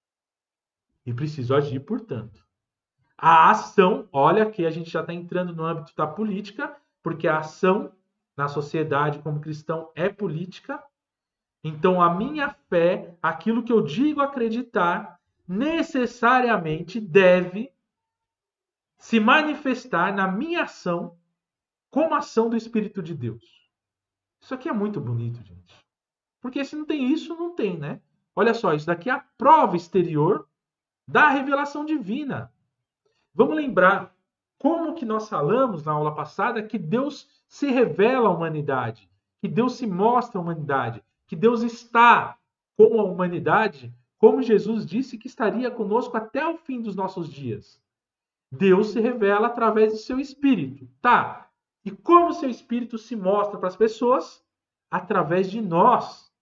E preciso agir, portanto. A ação, olha que a gente já está entrando no âmbito da política, porque a ação na sociedade como cristão é política. Então, a minha fé, aquilo que eu digo acreditar, necessariamente deve se manifestar na minha ação como ação do Espírito de Deus. Isso aqui é muito bonito, gente. Porque se não tem isso, não tem, né? Olha só, isso daqui é a prova exterior da revelação divina. Vamos lembrar como que nós falamos na aula passada que Deus se revela à humanidade, que Deus se mostra à humanidade, que Deus está com a humanidade, como Jesus disse que estaria conosco até o fim dos nossos dias. Deus se revela através do seu Espírito, tá? E como o seu Espírito se mostra para as pessoas? Através de nós.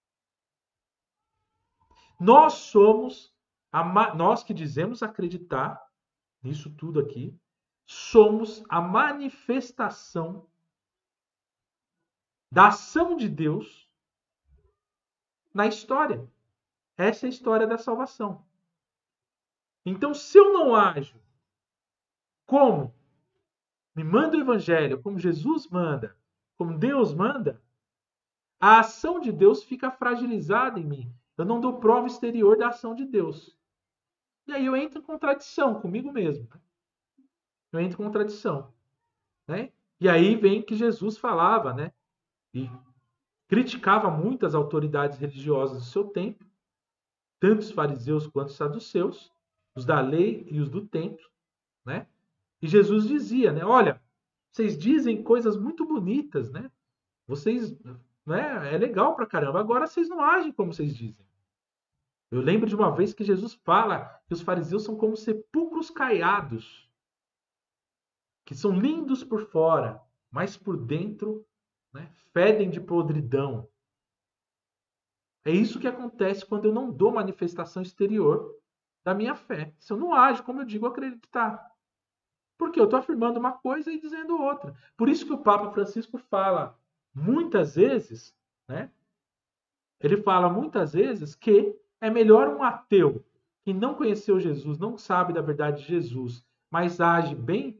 Nós somos, nós que dizemos acreditar nisso tudo aqui, somos a manifestação da ação de Deus na história. Essa é a história da salvação. Então, se eu não ajo como me manda o Evangelho, como Jesus manda, como Deus manda, a ação de Deus fica fragilizada em mim. Eu não dou prova exterior da ação de Deus. E aí eu entro em contradição comigo mesmo. Eu entro em contradição, né? E aí vem que Jesus falava, né? E criticava muitas autoridades religiosas do seu tempo, tanto os fariseus quanto os saduceus, os da lei e os do templo, né? E Jesus dizia, né? Olha, vocês dizem coisas muito bonitas, né? Vocês, né? É legal pra caramba. Agora vocês não agem como vocês dizem. Eu lembro de uma vez que Jesus fala que os fariseus são como sepulcros caiados, que são lindos por fora, mas por dentro, né, fedem de podridão. É isso que acontece quando eu não dou manifestação exterior da minha fé. Se eu não ajo como eu digo acreditar. Porque eu estou afirmando uma coisa e dizendo outra. Por isso que o Papa Francisco fala muitas vezes, né? Ele fala muitas vezes que é melhor um ateu que não conheceu Jesus, não sabe da verdade de Jesus, mas age bem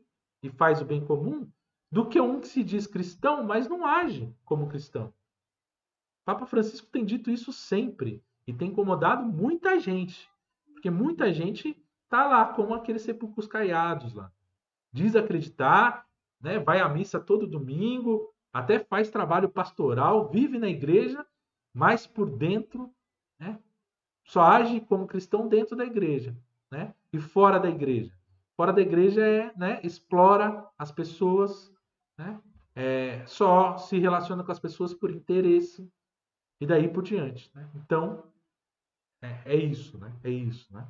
e faz o bem comum, do que um que se diz cristão, mas não age como cristão. O Papa Francisco tem dito isso sempre e tem incomodado muita gente, porque muita gente está lá como aqueles sepulcros caiados lá. Diz acreditar, né, vai à missa todo domingo, até faz trabalho pastoral, vive na igreja, mas por dentro, né, só age como cristão dentro da igreja, né, e fora da igreja. Fora da igreja né, explora as pessoas, né, só se relaciona com as pessoas por interesse e daí por diante. Né? Então, é isso, né? É isso, né?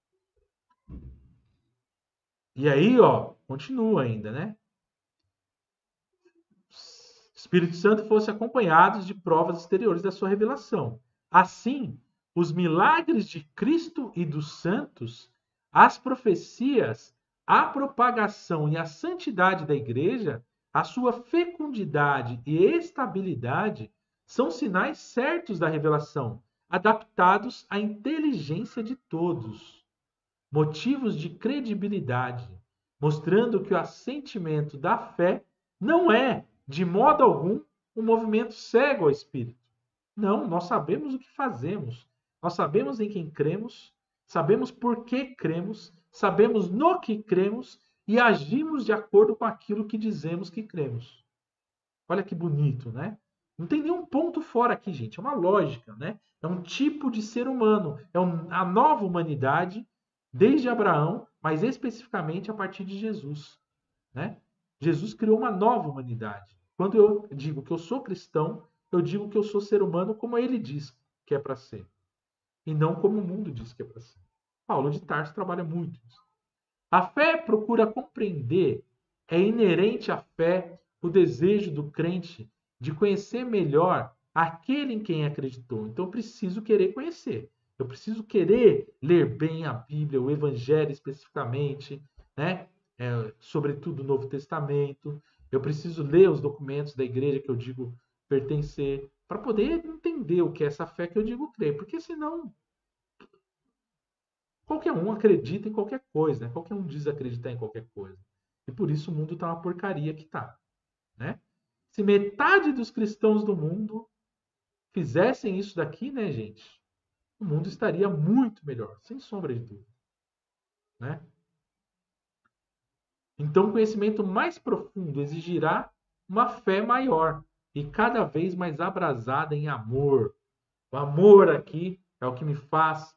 E aí, ó, continua ainda, né? Espírito Santo fosse acompanhados de provas exteriores da sua revelação. Assim, os milagres de Cristo e dos santos, as profecias, a propagação e a santidade da igreja, a sua fecundidade e estabilidade são sinais certos da revelação, adaptados à inteligência de todos, motivos de credibilidade, mostrando que o assentimento da fé não é, de modo algum, um movimento cego ao Espírito. Não, nós sabemos o que fazemos, nós sabemos em quem cremos, sabemos por que cremos, sabemos no que cremos e agimos de acordo com aquilo que dizemos que cremos. Olha que bonito, né? Não tem nenhum ponto fora aqui, gente. É uma lógica, né? É um tipo de ser humano. A nova humanidade desde Abraão, mas especificamente a partir de Jesus, né? Jesus criou uma nova humanidade. Quando eu digo que eu sou cristão, eu digo que eu sou ser humano como ele diz que é para ser, e não como o mundo diz que é para ser. Paulo de Tarso trabalha muito isso. A fé procura compreender, é inerente à fé o desejo do crente de conhecer melhor aquele em quem acreditou. Então eu preciso querer conhecer. Eu preciso querer ler bem a Bíblia, o Evangelho especificamente, né? Sobretudo o Novo Testamento. Eu preciso ler os documentos da igreja que eu digo pertencer, para poder entender o que é essa fé que eu digo crer. Porque senão qualquer um acredita em qualquer coisa, né? Qualquer um diz acreditar em qualquer coisa. E por isso o mundo está uma porcaria que está, né? Se metade dos cristãos do mundo fizessem isso daqui, né, gente? O mundo estaria muito melhor, sem sombra de dúvida, né? Então, o conhecimento mais profundo exigirá uma fé maior e cada vez mais abrasada em amor. O amor aqui é o que me faz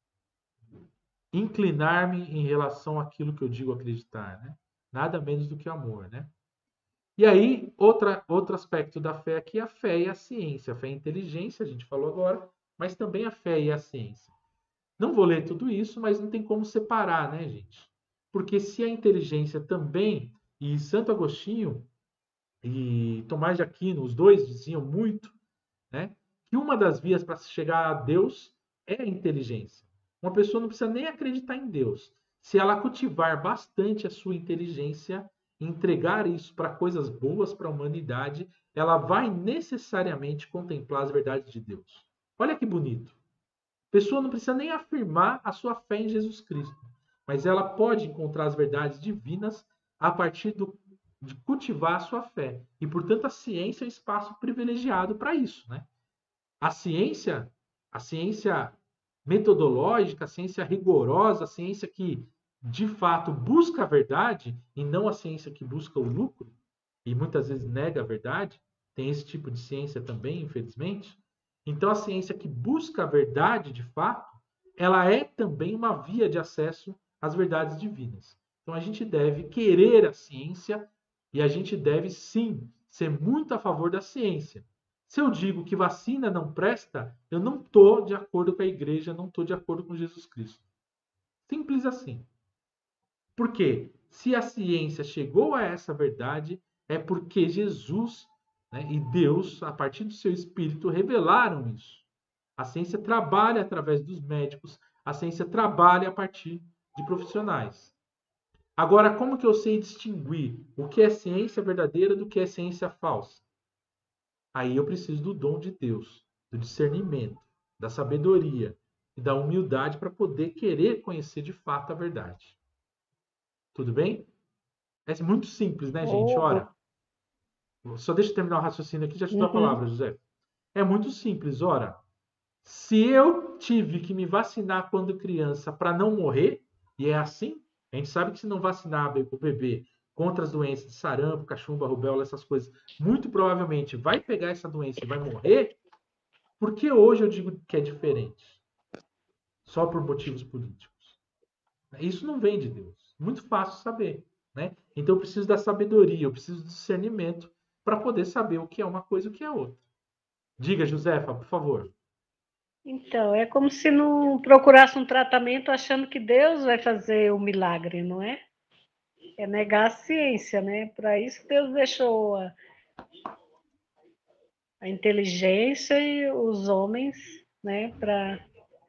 inclinar-me em relação àquilo que eu digo acreditar, né? Nada menos do que amor, né? E aí, outro aspecto da fé aqui é a fé e a ciência. A fé e a inteligência, a gente falou agora, mas também a fé e a ciência. Não vou ler tudo isso, mas não tem como separar, né, gente? Porque se a inteligência também, e Santo Agostinho e Tomás de Aquino, os dois diziam muito, né, que uma das vias para se chegar a Deus é a inteligência. Uma pessoa não precisa nem acreditar em Deus. Se ela cultivar bastante a sua inteligência, entregar isso para coisas boas para a humanidade, ela vai necessariamente contemplar as verdades de Deus. Olha que bonito. A pessoa não precisa nem afirmar a sua fé em Jesus Cristo, mas ela pode encontrar as verdades divinas a partir de cultivar a sua fé. E, portanto, a ciência é um espaço privilegiado para isso, né? A ciência metodológica, a ciência rigorosa, a ciência que de fato busca a verdade e não a ciência que busca o lucro e muitas vezes nega a verdade, tem esse tipo de ciência também, infelizmente. Então a ciência que busca a verdade de fato, ela é também uma via de acesso às verdades divinas. Então a gente deve querer a ciência e a gente deve sim ser muito a favor da ciência. Se eu digo que vacina não presta, eu não estou de acordo com a igreja, não estou de acordo com Jesus Cristo. Simples assim. Por quê? Se a ciência chegou a essa verdade, é porque Jesus, né, e Deus, a partir do seu Espírito, revelaram isso. A ciência trabalha através dos médicos, a ciência trabalha a partir de profissionais. Agora, como que eu sei distinguir o que é ciência verdadeira do que é ciência falsa? Aí eu preciso do dom de Deus, do discernimento, da sabedoria e da humildade para poder querer conhecer de fato a verdade. Tudo bem? É muito simples, né, gente? Oh, Ora, só deixa eu terminar o raciocínio aqui e já te dou a uhum. palavra, José. É muito simples, ora. Se eu tive que me vacinar quando criança para não morrer, e é assim, a gente sabe que se não vacinar o bebê contra as doenças de sarampo, cachumba, rubéola, essas coisas, muito provavelmente vai pegar essa doença e vai morrer, por que hoje eu digo que é diferente? Só por motivos políticos. Isso não vem de Deus. Muito fácil saber, né? Então eu preciso da sabedoria, eu preciso do discernimento para poder saber o que é uma coisa e o que é outra. Diga, Josefa, por favor. Então, é como se não procurasse um tratamento achando que Deus vai fazer o milagre, não é? É negar a ciência, né? Para isso Deus deixou a inteligência e os homens, né? Para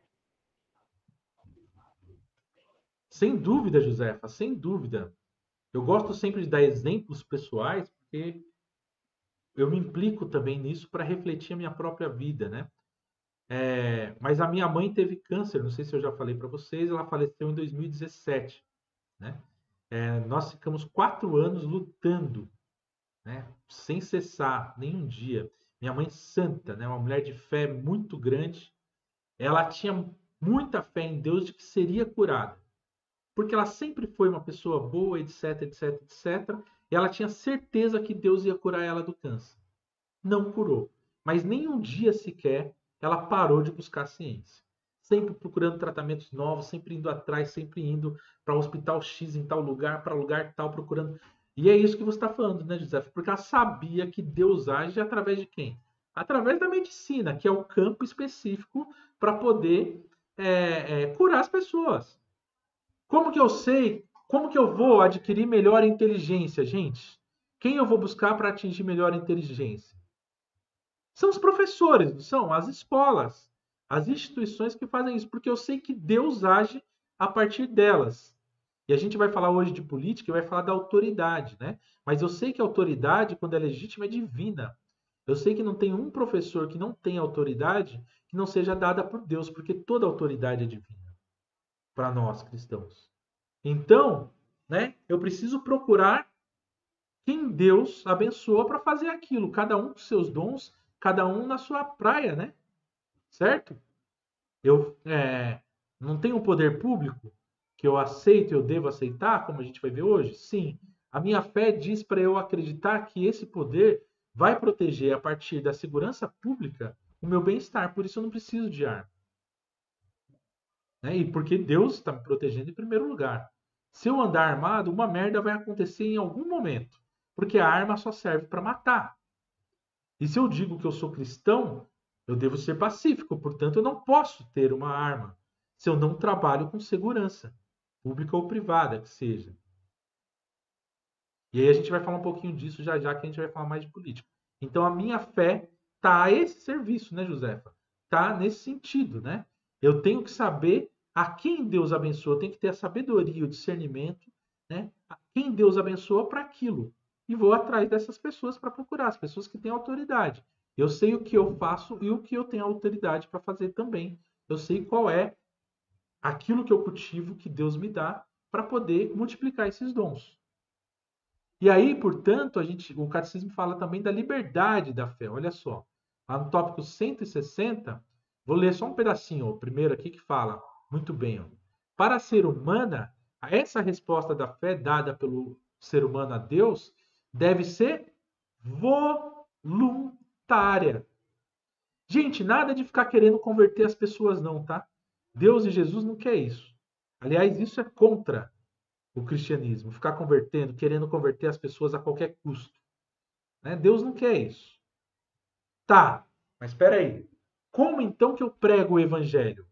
Sem dúvida, Josefa, sem dúvida. Eu gosto sempre de dar exemplos pessoais, porque eu me implico também nisso para refletir a minha própria vida, né? Mas a minha mãe teve câncer, não sei se eu já falei para vocês, ela faleceu em 2017, né? Nós ficamos 4 anos lutando, né? Sem cessar, nenhum dia. Minha mãe santa, né? Uma mulher de fé muito grande, ela tinha muita fé em Deus de que seria curada. Porque ela sempre foi uma pessoa boa, etc, etc, etc. E ela tinha certeza que Deus ia curar ela do câncer. Não curou. Mas nem um dia sequer ela parou de buscar ciência. Sempre procurando tratamentos novos, sempre indo atrás, sempre indo para o hospital X em tal lugar, para lugar tal, procurando. E é isso que você está falando, né, José? Porque ela sabia que Deus age através de quem? Através da medicina, que é o campo específico para poder curar as pessoas. Como que eu sei? Como que eu vou adquirir melhor inteligência, gente? Quem eu vou buscar para atingir melhor inteligência? São os professores, não são? As escolas, as instituições que fazem isso, porque eu sei que Deus age a partir delas. E a gente vai falar hoje de política e vai falar da autoridade, né? Mas eu sei que a autoridade, quando é legítima, é divina. Eu sei que não tem um professor que não tenha autoridade que não seja dada por Deus, porque toda autoridade é divina para nós cristãos. Então, né, eu preciso procurar quem Deus abençoa para fazer aquilo, cada um com seus dons, cada um na sua praia, né? Certo? Eu não tenho um poder público que eu aceito, eu devo aceitar, como a gente vai ver hoje? Sim. A minha fé diz para eu acreditar que esse poder vai proteger a partir da segurança pública o meu bem-estar, por isso eu não preciso de arma. Né? E porque Deus está me protegendo em primeiro lugar. Se eu andar armado, uma merda vai acontecer em algum momento, porque a arma só serve para matar. E se eu digo que eu sou cristão, eu devo ser pacífico, portanto, eu não posso ter uma arma se eu não trabalho com segurança, pública ou privada que seja. E aí a gente vai falar um pouquinho disso já já, que a gente vai falar mais de política. Então a minha fé está a esse serviço, né, Josefa? Está nesse sentido, né? Eu tenho que saber a quem Deus abençoa, eu tenho que ter a sabedoria, o discernimento, né? A quem Deus abençoa para aquilo. E vou atrás dessas pessoas para procurar, as pessoas que têm autoridade. Eu sei o que eu faço e o que eu tenho autoridade para fazer também. Eu sei qual é aquilo que eu cultivo, que Deus me dá, para poder multiplicar esses dons. E aí, portanto, o catecismo fala também da liberdade da fé. Olha só, lá no tópico 160, vou ler só um pedacinho, o primeiro aqui que fala muito bem. Ó. Para ser humana, essa resposta da fé dada pelo ser humano a Deus deve ser voluntária. Gente, nada de ficar querendo converter as pessoas, não, tá? Deus e Jesus não quer isso. Aliás, isso é contra o cristianismo, ficar convertendo, querendo converter as pessoas a qualquer custo. Né? Deus não quer isso. Tá, mas espera aí. Como então que eu prego o evangelho?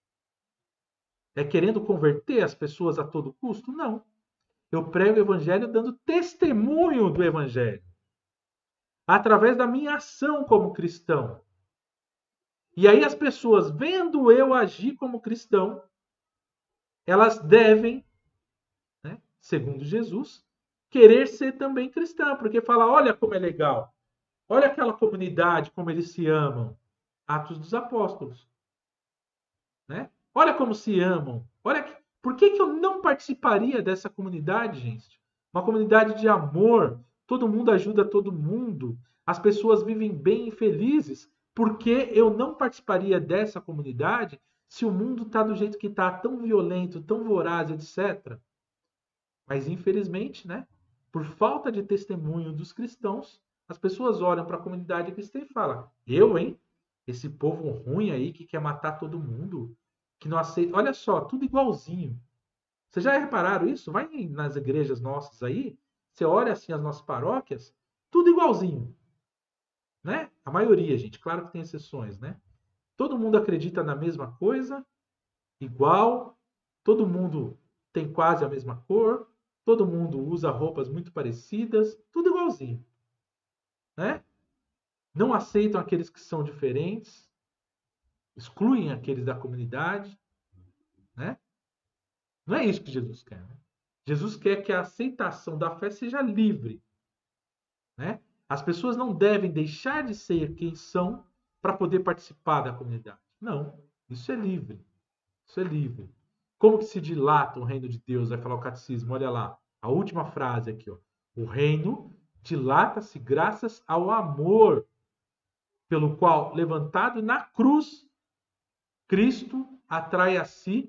É querendo converter as pessoas a todo custo? Não. Eu prego o evangelho dando testemunho do evangelho. Através da minha ação como cristão. E aí as pessoas, vendo eu agir como cristão, elas devem, né, segundo Jesus, querer ser também cristã, porque fala, olha como é legal. Olha aquela comunidade, como eles se amam. Atos dos Apóstolos. Né? Olha como se amam. Olha, por que eu não participaria dessa comunidade, gente? uma comunidade de amor, todo mundo ajuda todo mundo, as pessoas vivem bem e felizes, porque eu não participaria dessa comunidade se o mundo está do jeito que está, tão violento, tão voraz, etc. Mas infelizmente, né, por falta de testemunho dos cristãos, as pessoas olham para a comunidade cristã e falam: eu, hein? Esse povo ruim aí que quer matar todo mundo, que não aceita. Olha só, tudo igualzinho. Vocês já repararam isso? Vai nas igrejas nossas aí, você olha assim as nossas paróquias, tudo igualzinho, né? A maioria, gente, claro que tem exceções, né? Todo mundo acredita na mesma coisa, igual, todo mundo tem quase a mesma cor, todo mundo usa roupas muito parecidas, tudo igualzinho, né? Não aceitam aqueles que são diferentes, excluem aqueles da comunidade, né? Não é isso que Jesus quer, né? Jesus quer que a aceitação da fé seja livre, né? As pessoas não devem deixar de ser quem são para poder participar da comunidade. Não, isso é livre. Isso é livre. Como que se dilata o reino de Deus? Vai falar o catecismo. Olha lá, a última frase aqui. Ó. O reino dilata-se graças ao amor pelo qual, levantado na cruz, Cristo atrai a si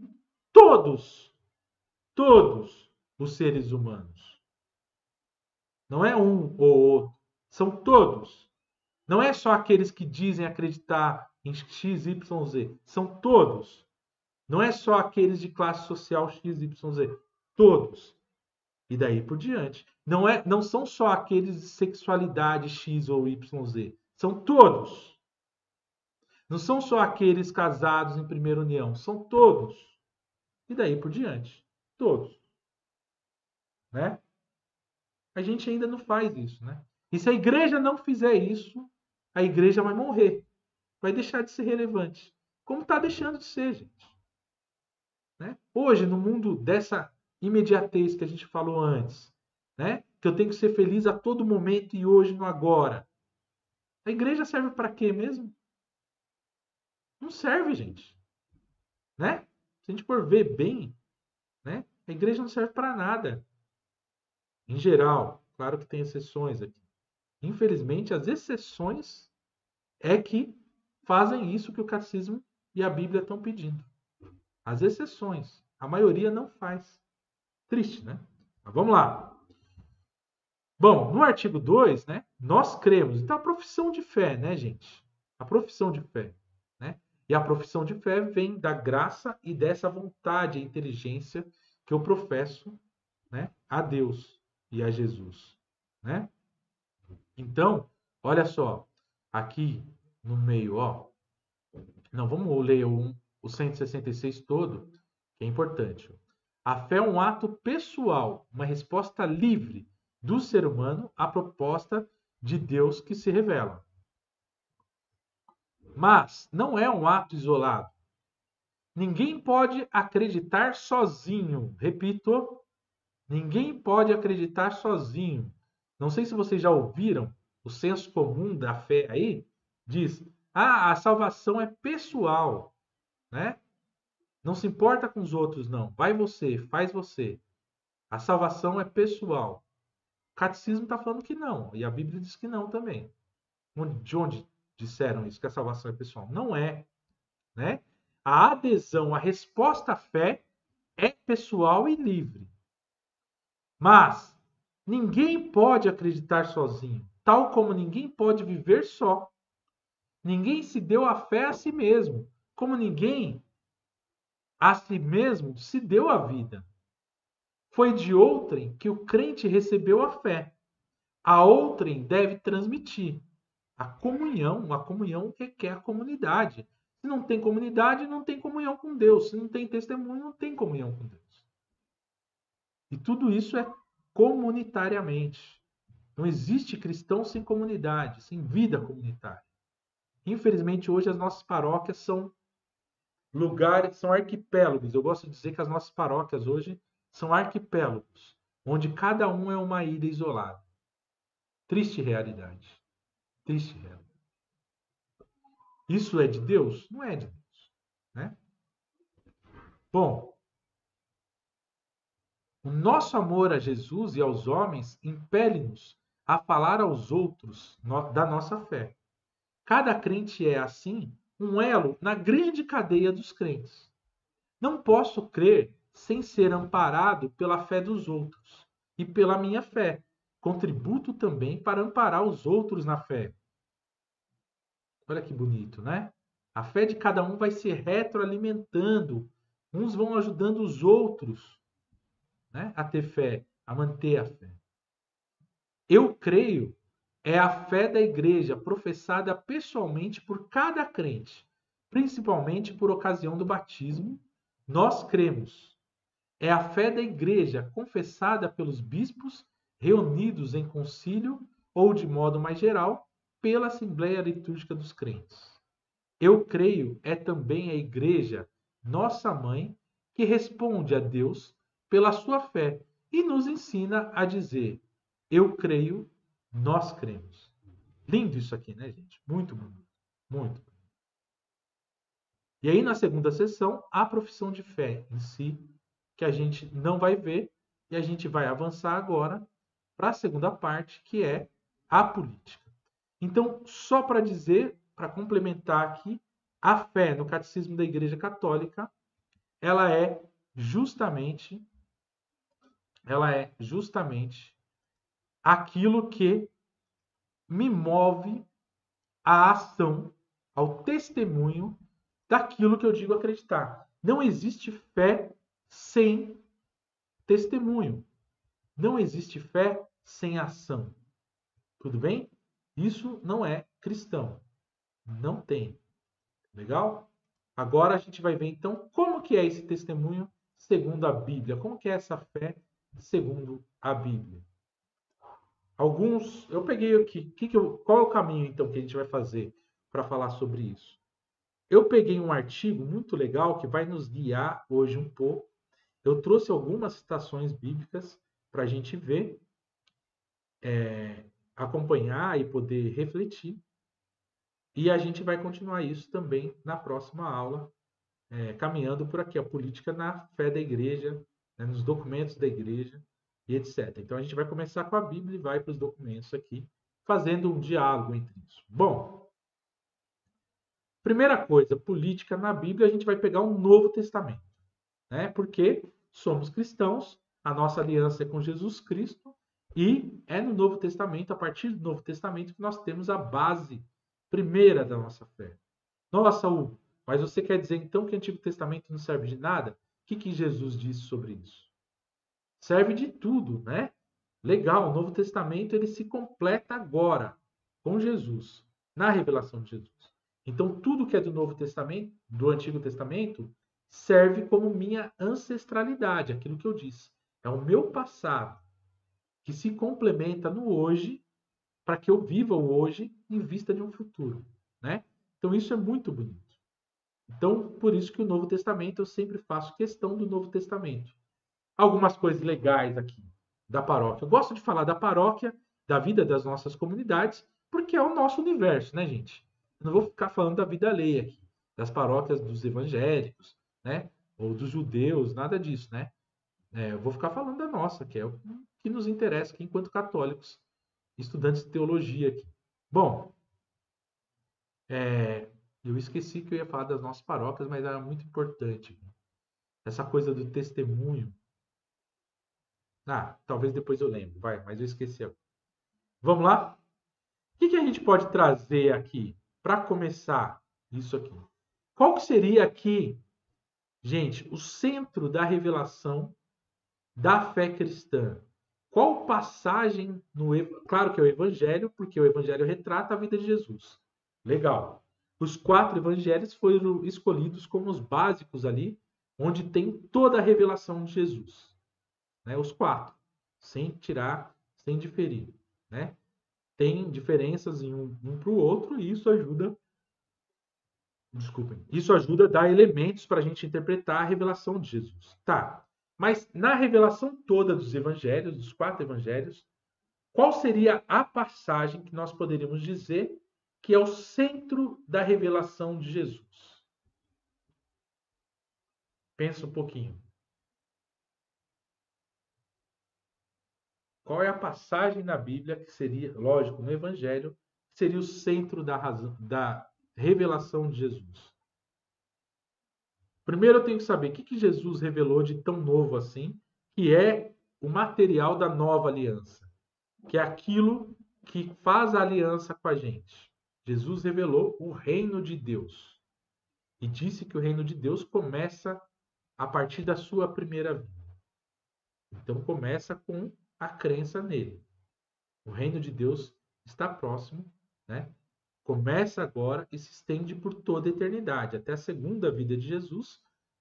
todos os seres humanos. Não é um ou outro, são todos. Não é só aqueles que dizem acreditar em X, Y, Z. São todos. Não é só aqueles de classe social X, Y, Z. Todos. E daí por diante. Não são só aqueles de sexualidade X ou Y, Z. São todos. Não são só aqueles casados em primeira união. São todos. E daí por diante. Todos. Né? A gente ainda não faz isso, né? E se a igreja não fizer isso, a igreja vai morrer. Vai deixar de ser relevante. Como está deixando de ser, gente. Né? Hoje, no mundo dessa imediatez que a gente falou antes, né? Que eu tenho que ser feliz a todo momento e hoje no agora. A igreja serve para quê mesmo? Não serve, gente. Né? Se a gente for ver bem, né? A igreja não serve para nada. Em geral, claro que tem exceções aqui. Infelizmente, as exceções é que fazem isso que o catecismo e a Bíblia estão pedindo. As exceções. A maioria não faz. Triste, né? Mas vamos lá. Bom, no artigo 2, né, nós cremos. Então, a profissão de fé, né, gente? A profissão de fé, né? E a profissão de fé vem da graça e dessa vontade e inteligência que eu professo, né, a Deus e a Jesus, né? Então, olha só, aqui no meio, ó. Não, vamos ler o 166 todo, que é importante. A fé é um ato pessoal, uma resposta livre do ser humano à proposta de Deus que se revela. Mas não é um ato isolado. Ninguém pode acreditar sozinho. Repito, ninguém pode acreditar sozinho. Não sei se vocês já ouviram o senso comum da fé aí. Diz: a salvação é pessoal, né? Não se importa com os outros, não. Vai você, faz você. A salvação é pessoal. O catecismo está falando que não. E a Bíblia diz que não também. De onde disseram isso, que a salvação é pessoal? Não é. Né? A adesão, a resposta à fé é pessoal e livre. Mas ninguém pode acreditar sozinho, tal como ninguém pode viver só. Ninguém se deu a fé a si mesmo, como ninguém a si mesmo se deu a vida. Foi de outrem que o crente recebeu a fé. A outrem deve transmitir a comunhão que é a comunidade. Se não tem comunidade, não tem comunhão com Deus. Se não tem testemunho, não tem comunhão com Deus. E tudo isso é comunitariamente. Não existe cristão sem comunidade, sem vida comunitária. Infelizmente, hoje as nossas paróquias são lugares, são arquipélagos. Eu gosto de dizer que as nossas paróquias hoje são arquipélagos, onde cada um é uma ilha isolada. Triste realidade. Triste realidade. Isso é de Deus? Não é de Deus. Né? Bom, O nosso amor a Jesus e aos homens impele-nos a falar aos outros da nossa fé. Cada crente é, assim, um elo na grande cadeia dos crentes. Não posso crer sem ser amparado pela fé dos outros e pela minha fé. Contributo também para amparar os outros na fé. Olha que bonito, né? A fé de cada um vai se retroalimentando. Uns vão ajudando os outros, né, a ter fé, a manter a fé. Eu creio é a fé da igreja professada pessoalmente por cada crente, principalmente por ocasião do batismo. Nós cremos. É a fé da igreja confessada pelos bispos reunidos em concílio ou, de modo mais geral, pela Assembleia Litúrgica dos Crentes. Eu creio é também a igreja, nossa mãe, que responde a Deus pela sua fé e nos ensina a dizer: eu creio, nós cremos. Lindo isso aqui, né, gente? Muito bonito. Muito. E aí, na segunda sessão, a profissão de fé em si, que a gente não vai ver, e a gente vai avançar agora para a segunda parte, que é a política. Então, só para dizer, para complementar aqui, a fé no Catecismo da Igreja Católica, ela é justamente aquilo que me move à ação, ao testemunho daquilo que eu digo acreditar. Não existe fé sem testemunho. Não existe fé sem ação. Tudo bem? Isso não é cristão. Não tem. Legal? Agora a gente vai ver então como que é esse testemunho segundo a Bíblia. Como que é essa fé segundo a Bíblia. Alguns, eu peguei aqui, qual é o caminho então que a gente vai fazer para falar sobre isso? Eu peguei um artigo muito legal que vai nos guiar hoje um pouco. Eu trouxe algumas citações bíblicas para a gente ver, acompanhar e poder refletir. E a gente vai continuar isso também na próxima aula, caminhando por aqui, a política na fé da igreja, né, nos documentos da igreja e etc. Então a gente vai começar com a Bíblia e vai para os documentos aqui, fazendo um diálogo entre isso. Bom, primeira coisa, política na Bíblia, a gente vai pegar o Novo Testamento, né? Porque somos cristãos, a nossa aliança é com Jesus Cristo e é no Novo Testamento, a partir do Novo Testamento, que nós temos a base primeira da nossa fé. Nossa, Hugo, mas você quer dizer então que o Antigo Testamento não serve de nada? O que Jesus disse sobre isso? Serve de tudo, né? Legal, o Novo Testamento ele se completa agora com Jesus, na revelação de Jesus. Então, tudo que é do Novo Testamento, do Antigo Testamento, serve como minha ancestralidade, aquilo que eu disse. É o meu passado que se complementa no hoje para que eu viva o hoje em vista de um futuro, né? Então, isso é muito bonito. Então, por isso que o Novo Testamento, eu sempre faço questão do Novo Testamento. Algumas coisas legais aqui da paróquia. Eu gosto de falar da paróquia, da vida das nossas comunidades, porque é o nosso universo, né, gente? Eu não vou ficar falando da vida alheia aqui, das paróquias dos evangélicos, né? Ou dos judeus, nada disso, né? Eu vou ficar falando da nossa, que é o que nos interessa aqui enquanto católicos, estudantes de teologia aqui. Bom, eu esqueci que eu ia falar das nossas paróquias, mas era muito importante. Essa coisa do testemunho. Talvez depois eu lembre, mas eu esqueci. Vamos lá? O que a gente pode trazer aqui para começar isso aqui? Qual que seria aqui, gente, o centro da revelação da fé cristã? Qual passagem Claro que é o Evangelho, porque o Evangelho retrata a vida de Jesus. Legal. Os 4 evangelhos foram escolhidos como os básicos ali, onde tem toda a revelação de Jesus. Né? Os 4, sem tirar, sem diferir. Né? Tem diferenças em um para o outro e isso ajuda. Desculpem. Isso ajuda a dar elementos para a gente interpretar a revelação de Jesus. Tá. Mas na revelação toda dos evangelhos, dos 4 evangelhos, qual seria a passagem que nós poderíamos dizer que é o centro da revelação de Jesus? Pensa um pouquinho. Qual é a passagem na Bíblia que seria, lógico, no Evangelho, que seria o centro da revelação de Jesus? Primeiro eu tenho que saber o que Jesus revelou de tão novo assim, que é o material da nova aliança, que é aquilo que faz a aliança com a gente. Jesus revelou o reino de Deus e disse que o reino de Deus começa a partir da sua primeira vinda. Então começa com a crença nele. O reino de Deus está próximo, né? Começa agora e se estende por toda a eternidade, até a segunda vinda de Jesus,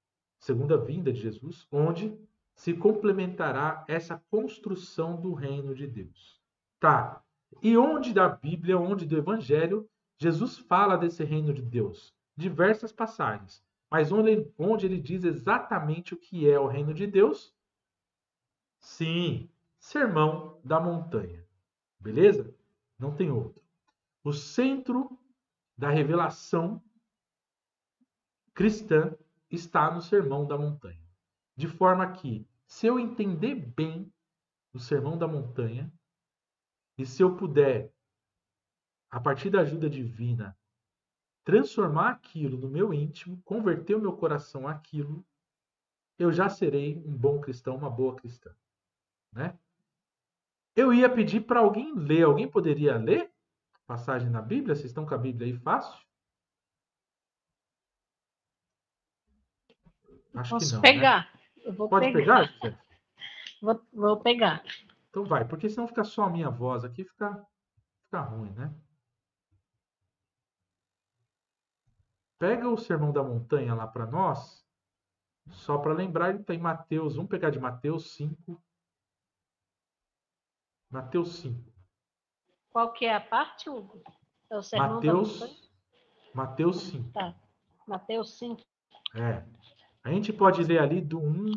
onde se complementará essa construção do reino de Deus. Tá. E onde da Bíblia, onde do Evangelho, Jesus fala desse reino de Deus? Diversas passagens. Mas onde ele diz exatamente o que é o reino de Deus? Sim, Sermão da Montanha. Beleza? Não tem outro. O centro da revelação cristã está no Sermão da Montanha. De forma que, se eu entender bem o Sermão da Montanha, e se eu puder, a partir da ajuda divina, transformar aquilo no meu íntimo, converter o meu coração àquilo, eu já serei um bom cristão, uma boa cristã. Né? Eu ia pedir para alguém ler. Alguém poderia ler passagem na Bíblia? Vocês estão com a Bíblia aí fácil? Acho que Posso não, né? pegar. Eu vou Pode pegar. pegar, José? Vou pegar. Então vai, porque senão fica só a minha voz aqui, fica ruim, né? Pega o Sermão da Montanha lá para nós, só para lembrar, ele está em Mateus. Vamos pegar de Mateus 5. Mateus 5. Qual que é a parte, Hugo? É o Sermão da Montanha? Mateus 5. Tá. Mateus 5. É. A gente pode ler ali do 1.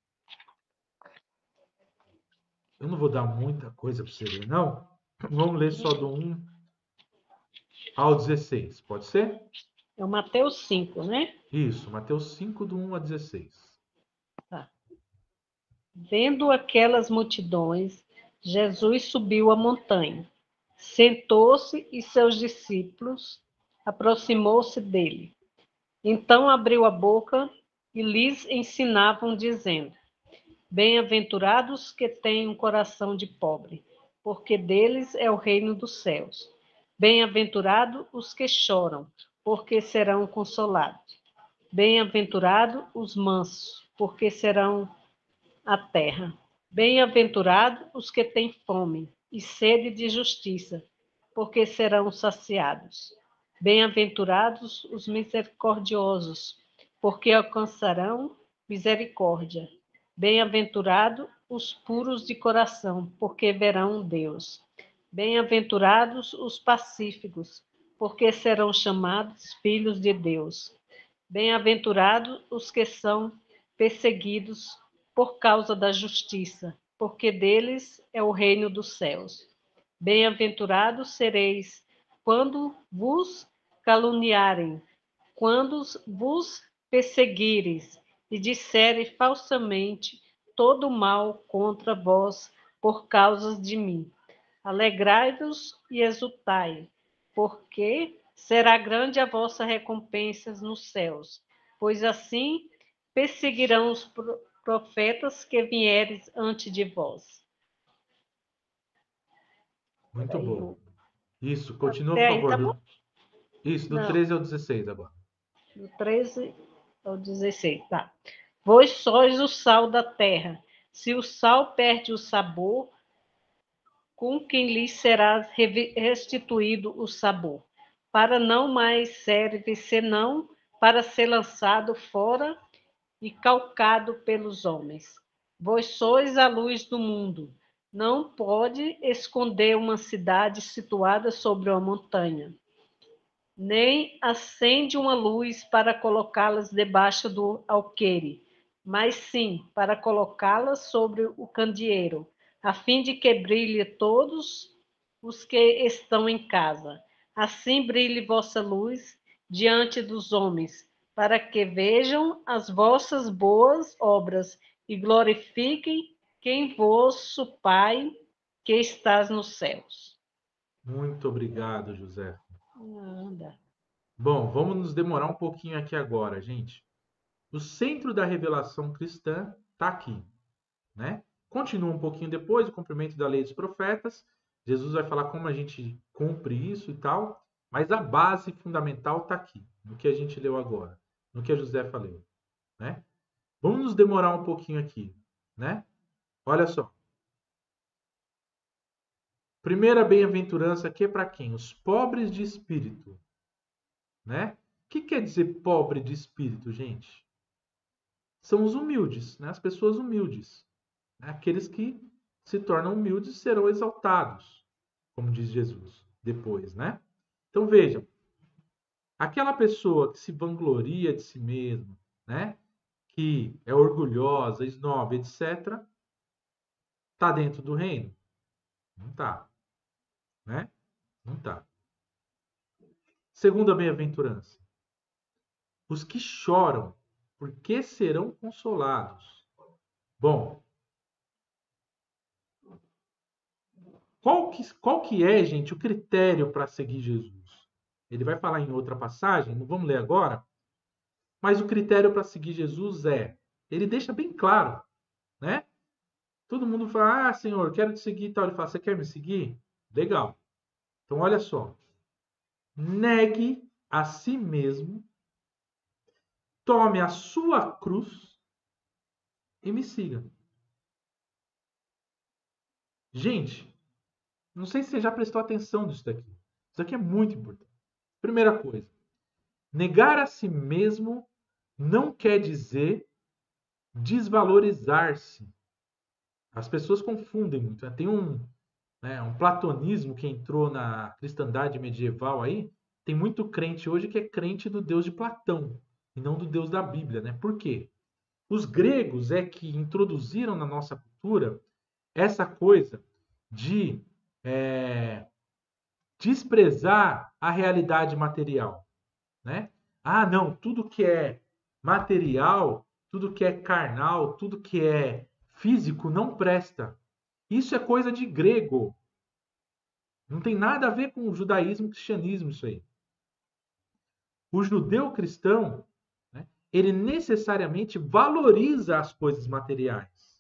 Eu não vou dar muita coisa para você ler, não. Vamos ler só do 1 ao 16. Pode ser? É o Mateus 5, né? Isso, Mateus 5, do 1 a 16. Tá. Vendo aquelas multidões, Jesus subiu a montanha, sentou-se e seus discípulos aproximou-se dele. Então abriu a boca e lhes ensinavam, dizendo: Bem-aventurados que têm um coração de pobre, porque deles é o reino dos céus. Bem-aventurados os que choram, porque serão consolados. Bem-aventurados os mansos, porque serão a terra. Bem-aventurados os que têm fome e sede de justiça, porque serão saciados. Bem-aventurados os misericordiosos, porque alcançarão misericórdia. Bem-aventurados os puros de coração, porque verão Deus. Bem-aventurados os pacíficos, porque serão chamados filhos de Deus. Bem-aventurados os que são perseguidos por causa da justiça, porque deles é o reino dos céus. Bem-aventurados sereis quando vos caluniarem, quando vos perseguires e disserem falsamente todo mal contra vós por causa de mim. Alegrai-vos e exultai, porque será grande a vossa recompensa nos céus, pois assim perseguirão os profetas que vieres antes de vós. Muito Aí, bom. Isso, continua, até por aí favor. tá bom? Isso, do Não, 13 ao 16 agora. do 13 ao 16, tá. Vós sois o sal da terra. Se o sal perde o sabor, com quem lhe será restituído o sabor? Para não mais serve, senão para ser lançado fora e calcado pelos homens. Vós sois a luz do mundo. Não pode esconder uma cidade situada sobre uma montanha, nem acende uma luz para colocá-las debaixo do alqueire, mas sim para colocá-las sobre o candeeiro, a fim de que brilhe todos os que estão em casa. Assim brilhe vossa luz diante dos homens, para que vejam as vossas boas obras e glorifiquem quem vosso Pai que estás nos céus. Muito obrigado, José. Anda. Bom, vamos nos demorar um pouquinho aqui agora, gente. O centro da revelação cristã está aqui, né? Continua um pouquinho depois, o cumprimento da lei dos profetas. Jesus vai falar como a gente cumpre isso e tal, mas a base fundamental está aqui, no que a gente leu agora, no que a José falou, né? Vamos nos demorar um pouquinho aqui, né? Olha só. Primeira bem-aventurança aqui é para quem? Os pobres de espírito, né? O que quer dizer pobre de espírito, gente? São os humildes, né? As pessoas humildes. Né? Aqueles que se tornam humildes serão exaltados, como diz Jesus depois, né? Então vejam, aquela pessoa que se vangloria de si mesma, né? Que é orgulhosa, esnoba, etc., está dentro do reino? Não está, né? Não está. Segunda bem-aventurança. Os que choram, porque serão consolados. Bom, qual que é, gente, o critério para seguir Jesus? Ele vai falar em outra passagem, não vamos ler agora, mas o critério para seguir Jesus ele deixa bem claro, né? Todo mundo fala, Senhor, quero te seguir e tal. Ele fala, você quer me seguir? Legal. Então, olha só. Negue a si mesmo, tome a sua cruz e me siga. Gente, não sei se você já prestou atenção nisso daqui. Isso aqui é muito importante. Primeira coisa, negar a si mesmo não quer dizer desvalorizar-se. As pessoas confundem muito. Né? Tem um platonismo que entrou na cristandade medieval aí. Tem muito crente hoje que é crente do Deus de Platão e não do Deus da Bíblia. Né? Por quê? Os gregos é que introduziram na nossa cultura essa coisa de desprezar a realidade material, né? Ah, não, tudo que é material, tudo que é carnal, tudo que é físico não presta. Isso é coisa de grego. Não tem nada a ver com o judaísmo e cristianismo isso aí. O judeu cristão, né, ele necessariamente valoriza as coisas materiais.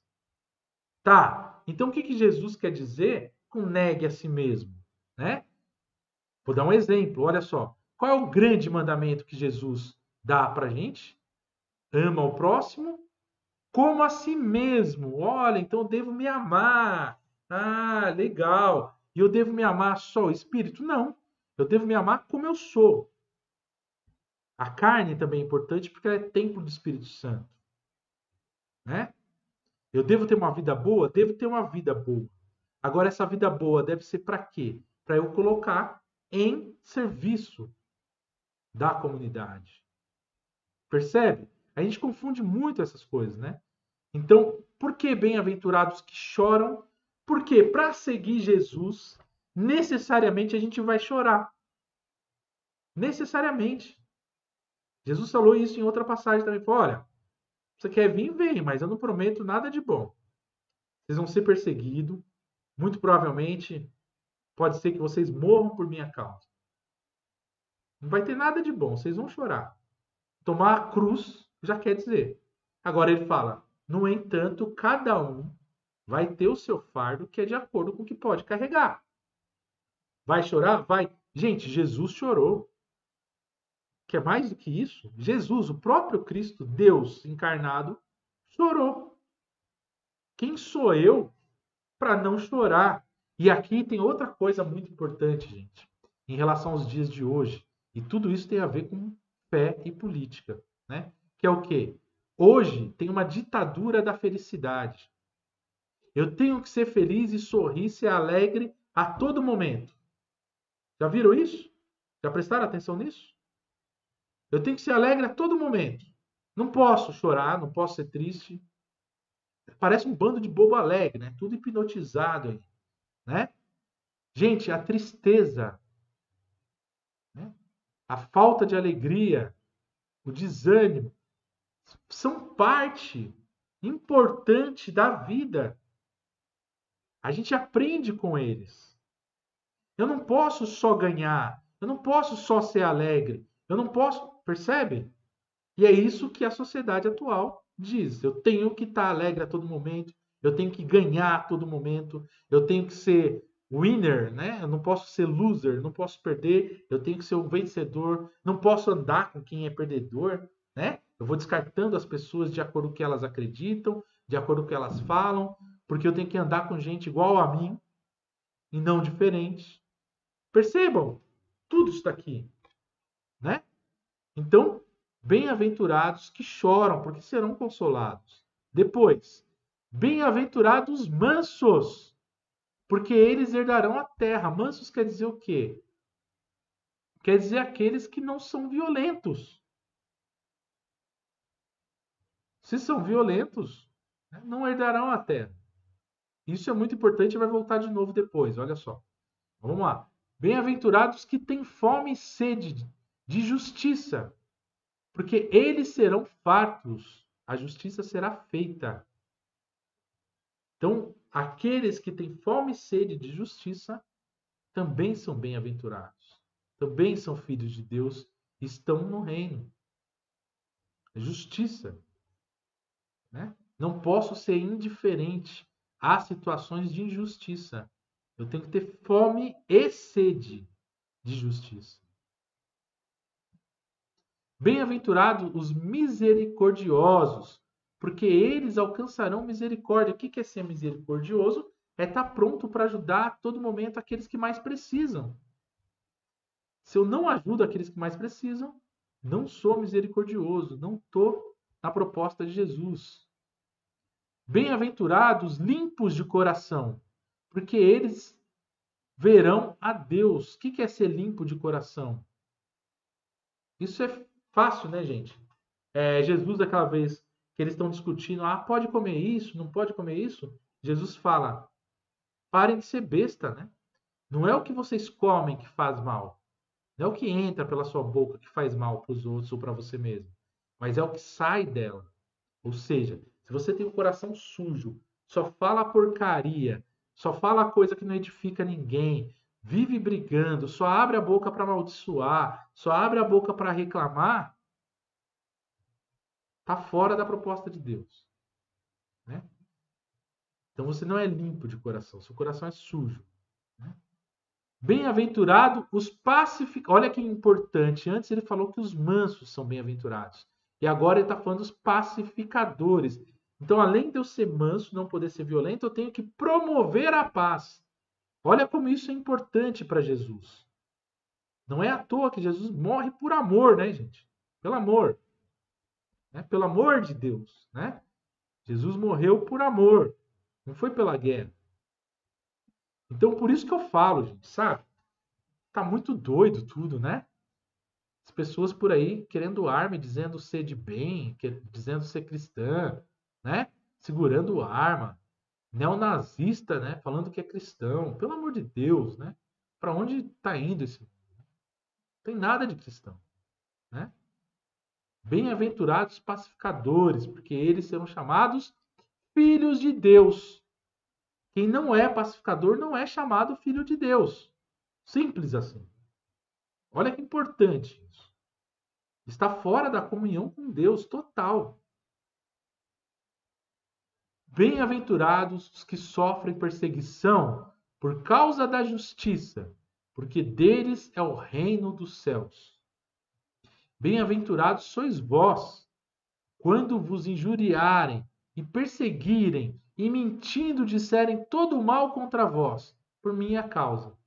Tá, então o que Jesus quer dizer com negue a si mesmo? Né? Vou dar um exemplo, olha só. Qual é o grande mandamento que Jesus dá para a gente? Ama o próximo como a si mesmo. Olha, então eu devo me amar. Ah, legal. E eu devo me amar só o espírito? Não. Eu devo me amar como eu sou. A carne também é importante porque ela é templo do Espírito Santo. Né? Eu devo ter uma vida boa? Devo ter uma vida boa. Agora, essa vida boa deve ser para quê? Para eu colocar em serviço da comunidade. Percebe? A gente confunde muito essas coisas, né? Então, por que bem-aventurados que choram? Porque para seguir Jesus, necessariamente a gente vai chorar. Necessariamente. Jesus falou isso em outra passagem também. Falou, olha, você quer vir, vem, mas eu não prometo nada de bom. Vocês vão ser perseguidos. Muito provavelmente, pode ser que vocês morram por minha causa. Não vai ter nada de bom, vocês vão chorar. Tomar a cruz já quer dizer. Agora ele fala, no entanto, cada um vai ter o seu fardo que é de acordo com o que pode carregar. Vai chorar? Vai. Gente, Jesus chorou. Que é mais do que isso? Jesus, o próprio Cristo, Deus encarnado, chorou. Quem sou eu para não chorar? E aqui tem outra coisa muito importante, gente, em relação aos dias de hoje. E tudo isso tem a ver com fé e política, né? Que é o quê? Hoje tem uma ditadura da felicidade. Eu tenho que ser feliz e sorrir, ser alegre a todo momento. Já viram isso? Já prestaram atenção nisso? Eu tenho que ser alegre a todo momento. Não posso chorar, não posso ser triste. Parece um bando de bobo alegre, né? Tudo hipnotizado aí, né? Gente, a tristeza, né? A falta de alegria, o desânimo, são parte importante da vida. A gente aprende com eles. Eu não posso só ganhar. Eu não posso só ser alegre. Eu não posso. Percebe? E é isso que a sociedade atual diz. Eu tenho que estar alegre a todo momento. Eu tenho que ganhar a todo momento. Eu tenho que ser winner, né? Eu não posso ser loser, não posso perder. Eu tenho que ser um vencedor. Não posso andar com quem é perdedor, né? Eu vou descartando as pessoas de acordo com o que elas acreditam, de acordo com o que elas falam, porque eu tenho que andar com gente igual a mim e não diferente. Percebam, tudo está aqui, né? Então, bem-aventurados que choram, porque serão consolados. Depois, bem-aventurados mansos, porque eles herdarão a terra. Mansos quer dizer o quê? Quer dizer aqueles que não são violentos. Se são violentos, não herdarão a terra. Isso é muito importante e vai voltar de novo depois, olha só. Vamos lá. Bem-aventurados que têm fome e sede de justiça, porque eles serão fartos. A justiça será feita. Então, aqueles que têm fome e sede de justiça também são bem-aventurados. Também são filhos de Deus, estão no reino. Justiça, né? Não posso ser indiferente a situações de injustiça. Eu tenho que ter fome e sede de justiça. Bem-aventurados os misericordiosos, porque eles alcançarão misericórdia. O que é ser misericordioso? É estar pronto para ajudar a todo momento aqueles que mais precisam. Se eu não ajudo aqueles que mais precisam, não sou misericordioso, não estou na proposta de Jesus. Bem-aventurados limpos de coração, porque eles verão a Deus. O que é ser limpo de coração? Isso é fácil, né, gente? Jesus, aquela vez que eles estão discutindo, pode comer isso, não pode comer isso? Jesus fala, parem de ser besta, né? Não é o que vocês comem que faz mal. Não é o que entra pela sua boca que faz mal para os outros ou para você mesmo. Mas é o que sai dela. Ou seja, se você tem o coração sujo, só fala porcaria, só fala coisa que não edifica ninguém, vive brigando, só abre a boca para amaldiçoar, só abre a boca para reclamar, está fora da proposta de Deus, né? Então você não é limpo de coração, seu coração é sujo, né? Bem-aventurado os pacificadores. Olha que importante. Antes ele falou que os mansos são bem-aventurados. E agora ele está falando dos pacificadores. Então, além de eu ser manso, não poder ser violento, eu tenho que promover a paz. Olha como isso é importante para Jesus. Não é à toa que Jesus morre por amor, né, gente? Pelo amor. Né? Pelo amor de Deus, né? Jesus morreu por amor. Não foi pela guerra. Então, por isso que eu falo, gente, sabe? Tá muito doido tudo, né? As pessoas por aí querendo arma, dizendo ser de bem, dizendo ser cristã, né? Segurando arma. Neonazista, né? Falando que é cristão. Pelo amor de Deus, né? Para onde tá indo esse mundo? Não tem nada de cristão, né? Bem-aventurados pacificadores, porque eles serão chamados filhos de Deus. Quem não é pacificador não é chamado filho de Deus. Simples assim. Olha que importante isso. Está fora da comunhão com Deus total. Bem-aventurados os que sofrem perseguição por causa da justiça, porque deles é o reino dos céus. Bem-aventurados sois vós, quando vos injuriarem e perseguirem e mentindo disserem todo o mal contra vós, por minha causa.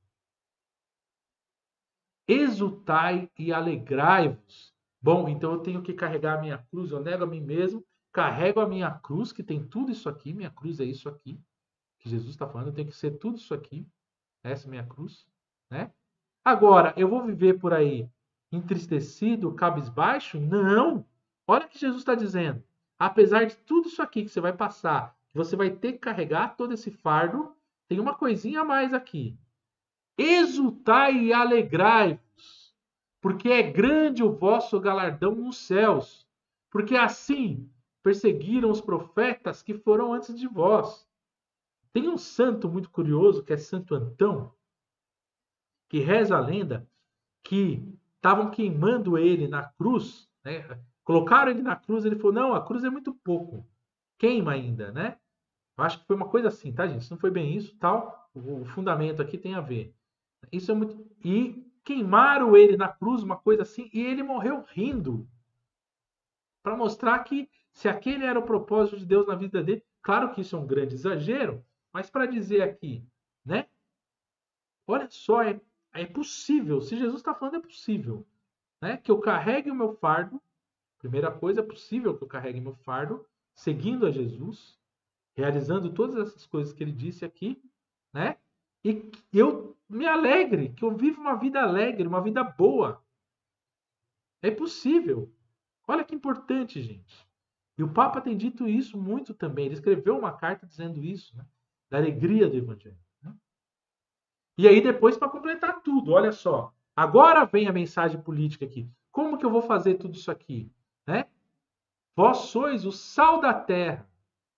Exultai e alegrai-vos. Bom, então eu tenho que carregar a minha cruz, eu nego a mim mesmo, carrego a minha cruz, que tem tudo isso aqui, minha cruz é isso aqui, que Jesus está falando, eu tenho que ser tudo isso aqui, essa é minha cruz, né? Agora, eu vou viver por aí entristecido, cabisbaixo? Não! Olha o que Jesus está dizendo. Apesar de tudo isso aqui que você vai passar, que você vai ter que carregar todo esse fardo, tem uma coisinha a mais aqui. Exultai e alegrai-vos, porque é grande o vosso galardão nos céus, porque assim perseguiram os profetas que foram antes de vós. Tem um santo muito curioso, que é Santo Antão, que reza a lenda que estavam queimando ele na cruz, né? Colocaram ele na cruz, ele falou, não, a cruz é muito pouco, queima ainda, né? Eu acho que foi uma coisa assim, tá, gente? Se não foi bem isso, tal, o fundamento aqui tem a ver. Isso é muito... E queimaram ele na cruz, uma coisa assim, e ele morreu rindo, para mostrar que se aquele era o propósito de Deus na vida dele, claro que isso é um grande exagero, mas para dizer aqui, né? Olha só, é possível, se Jesus está falando, é possível, né? Que eu carregue o meu fardo, primeira coisa, é possível que eu carregue meu fardo, seguindo a Jesus, realizando todas essas coisas que ele disse aqui, né? E que eu me alegre, que eu vivo uma vida alegre, uma vida boa. É possível. Olha que importante, gente. E o Papa tem dito isso muito também. Ele escreveu uma carta dizendo isso, né? Da alegria do Evangelho. Né? E aí, depois, para completar tudo, olha só. Agora vem a mensagem política aqui. Como que eu vou fazer tudo isso aqui? Né? Vós sois o sal da terra.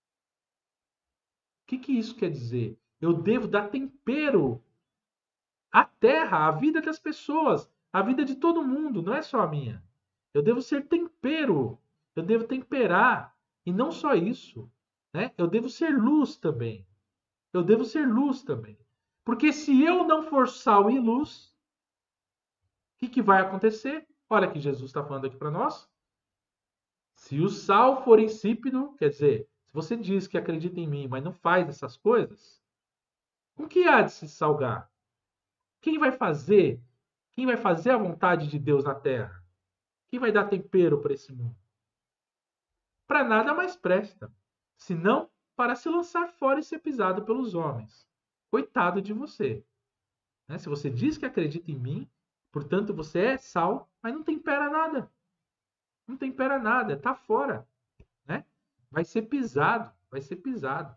O que isso quer dizer? Eu devo dar tempero à terra, à vida das pessoas, à vida de todo mundo, não é só a minha. Eu devo ser tempero, eu devo temperar. E não só isso, né? Eu devo ser luz também. Eu devo ser luz também. Porque se eu não for sal e luz, o que vai acontecer? Olha que Jesus está falando aqui para nós. Se o sal for insípido, quer dizer, se você diz que acredita em mim, mas não faz essas coisas, com que há de se salgar? Quem vai fazer? Quem vai fazer a vontade de Deus na terra? Quem vai dar tempero para esse mundo? Para nada mais presta, senão para se lançar fora e ser pisado pelos homens. Coitado de você. Né? Se você diz que acredita em mim, portanto você é sal, mas não tempera nada. Não tempera nada, está fora. Né? Vai ser pisado, vai ser pisado.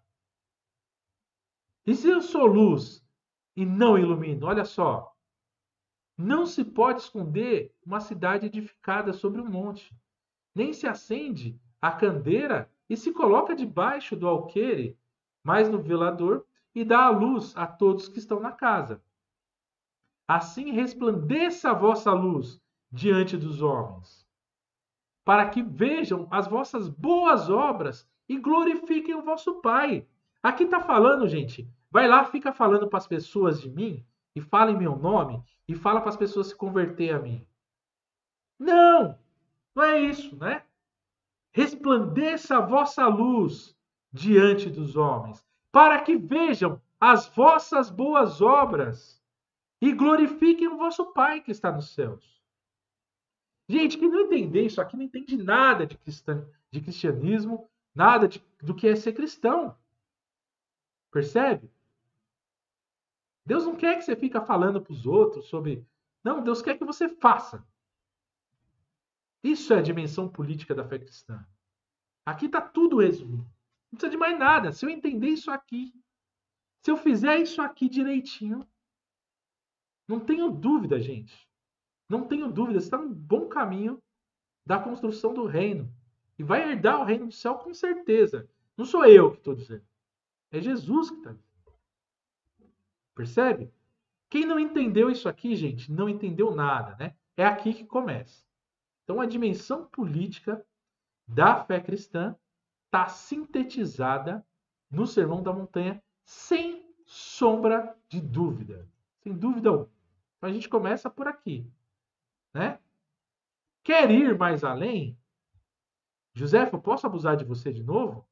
E se eu sou luz e não ilumino? Olha só, não se pode esconder uma cidade edificada sobre um monte, nem se acende a candeira e se coloca debaixo do alqueire, mas no velador, e dá a luz a todos que estão na casa. Assim resplandeça a vossa luz diante dos homens, para que vejam as vossas boas obras e glorifiquem o vosso Pai. Aqui está falando, gente, vai lá, fica falando para as pessoas de mim, e fala em meu nome, e fala para as pessoas se converter a mim. Não, não é isso, né? Resplandeça a vossa luz diante dos homens, para que vejam as vossas boas obras e glorifiquem o vosso Pai que está nos céus. Gente, que não entender isso aqui não entende nada de cristianismo, nada do que é ser cristão. Percebe? Deus não quer que você fique falando para os outros sobre... Não, Deus quer que você faça. Isso é a dimensão política da fé cristã. Aqui está tudo resumido. Não precisa de mais nada. Se eu entender isso aqui, se eu fizer isso aqui direitinho, não tenho dúvida, gente. Não tenho dúvida, você está no bom caminho da construção do reino. E vai herdar o reino do céu com certeza. Não sou eu que estou dizendo. É Jesus que está dizendo. Percebe? Quem não entendeu isso aqui, gente, não entendeu nada, né? É aqui que começa. Então, a dimensão política da fé cristã está sintetizada no Sermão da Montanha sem sombra de dúvida. Sem dúvida alguma. Então, a gente começa por aqui. Né? Quer ir mais além? José, eu posso abusar de você de novo?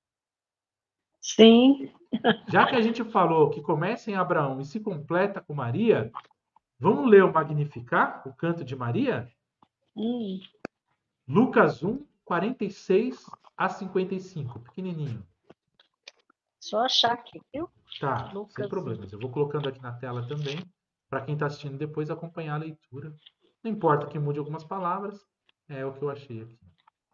Sim. Já que a gente falou que começa em Abraão e se completa com Maria, vamos ler o Magnificat, o canto de Maria? Lucas 1, 46 a 55, pequenininho. Só achar aqui, viu? Tá, Lucas sem problemas. Eu vou colocando aqui na tela também, para quem está assistindo depois acompanhar a leitura. Não importa que mude algumas palavras, é o que eu achei aqui.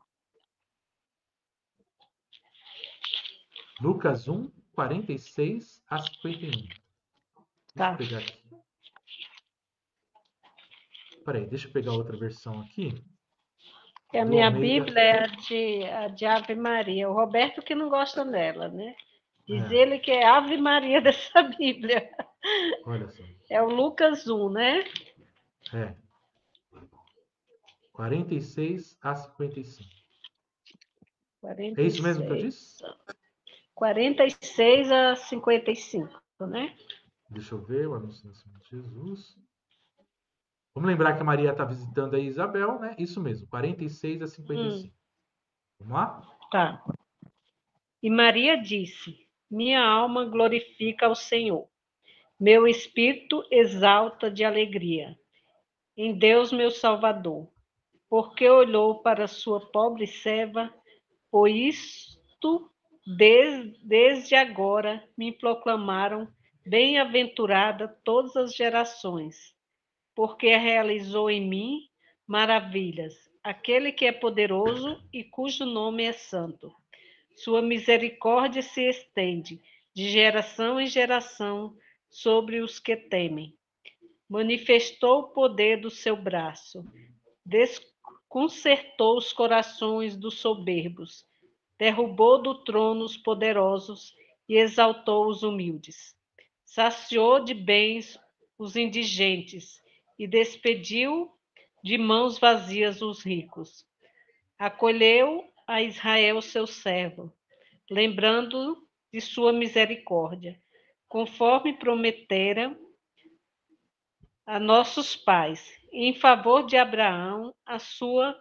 Lucas 1, 46 a 51. Deixa eu pegar aqui. Peraí, deixa eu pegar outra versão aqui. A minha Bíblia é a de Ave Maria. O Roberto que não gosta dela, né? Diz ele que é Ave Maria dessa Bíblia. Olha só. É o Lucas 1, né? 46 a 55. 46. É isso mesmo que eu disse? 46 a 55, né? Deixa eu ver, o anúncio do nascimento de Jesus. Vamos lembrar que a Maria está visitando a Isabel, né? Isso mesmo, 46 a 55. Vamos lá? Tá. E Maria disse: Minha alma glorifica ao Senhor. Meu espírito exalta de alegria em Deus, meu Salvador, porque olhou para sua pobre serva, por isto desde agora me proclamaram bem-aventurada todas as gerações, porque realizou em mim maravilhas, aquele que é poderoso e cujo nome é santo. Sua misericórdia se estende de geração em geração sobre os que temem. Manifestou o poder do seu braço, desconcertou os corações dos soberbos, derrubou do trono os poderosos e exaltou os humildes. Saciou de bens os indigentes e despediu de mãos vazias os ricos. Acolheu a Israel seu servo, lembrando de sua misericórdia, conforme prometera a nossos pais, em favor de Abraão, a sua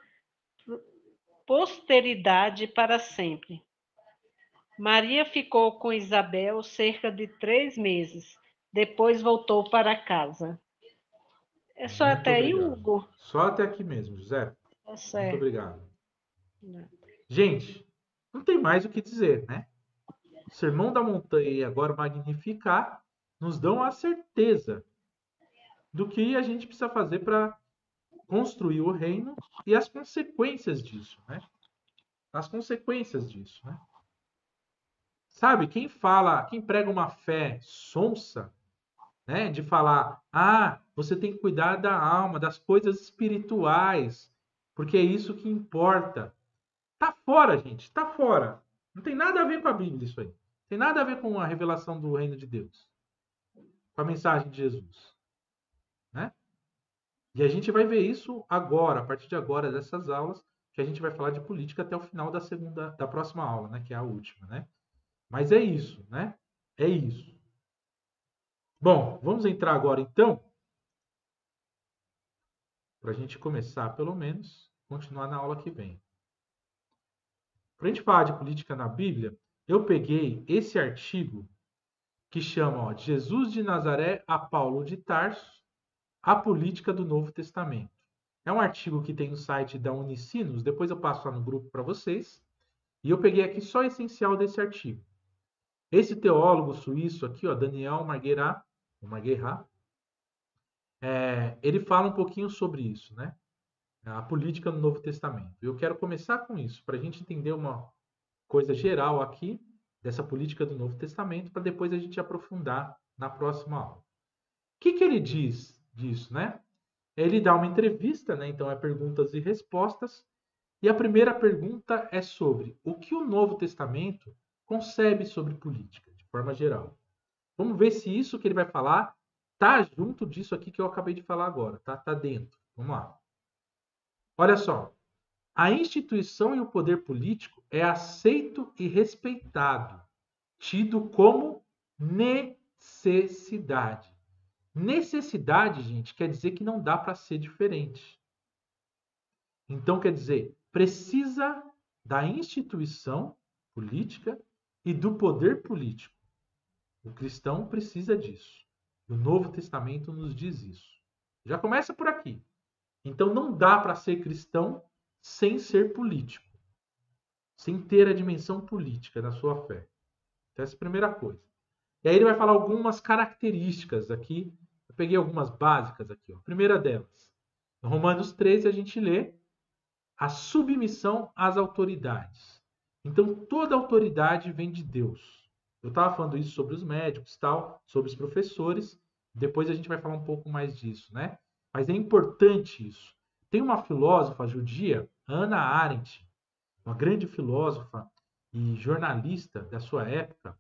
posteridade para sempre. Maria ficou com Isabel cerca de 3 meses, depois voltou para casa. É só Muito até aí, obrigado. Hugo? Só até aqui mesmo, José. Tá Muito certo. obrigado. Gente, não tem mais o que dizer, né? O Sermão da Montanha e agora o Magnificar nos dão a certeza do que a gente precisa fazer para construir o reino e as consequências disso, né? As consequências disso, né? Sabe, quem prega uma fé sonsa, né, de falar, você tem que cuidar da alma, das coisas espirituais, porque é isso que importa. Tá fora, gente, tá fora. Não tem nada a ver com a Bíblia isso aí. Tem nada a ver com a revelação do reino de Deus, com a mensagem de Jesus, né? E a gente vai ver isso agora, a partir de agora dessas aulas, que a gente vai falar de política até o final da próxima aula, né, que é a última, né? Mas é isso, né? É isso. Bom, vamos entrar agora então, para a gente começar, pelo menos, continuar na aula que vem. Para a gente falar de política na Bíblia, eu peguei esse artigo que chama Jesus de Nazaré a Paulo de Tarso, a política do Novo Testamento. É um artigo que tem no site da Unicinos, depois eu passo lá no grupo para vocês. E eu peguei aqui só o essencial desse artigo. Esse teólogo suíço aqui, Daniel Marguerat, ele fala um pouquinho sobre isso, né? A política no Novo Testamento. Eu quero começar com isso, para a gente entender uma coisa geral aqui dessa política do Novo Testamento, para depois a gente aprofundar na próxima aula. O que ele diz disso, né? Ele dá uma entrevista, né? Então é perguntas e respostas. E a primeira pergunta é sobre o que o Novo Testamento concebe sobre política, de forma geral. Vamos ver se isso que ele vai falar tá junto disso aqui que eu acabei de falar agora, tá? Tá dentro. Vamos lá. Olha só. A instituição e o poder político é aceito e respeitado, tido como necessidade. Necessidade, gente, quer dizer que não dá para ser diferente. Então, quer dizer, precisa da instituição política e do poder político. O cristão precisa disso. O Novo Testamento nos diz isso. Já começa por aqui. Então, não dá para ser cristão sem ser político, sem ter a dimensão política da sua fé. Então, essa é a primeira coisa. E aí ele vai falar algumas características aqui. Eu peguei algumas básicas aqui. A primeira delas, em Romanos 13, a gente lê a submissão às autoridades. Então, toda autoridade vem de Deus. Eu estava falando isso sobre os médicos, tal, sobre os professores. Depois a gente vai falar um pouco mais disso, né? Mas é importante isso. Tem uma filósofa judia, Hannah Arendt, uma grande filósofa e jornalista da sua época,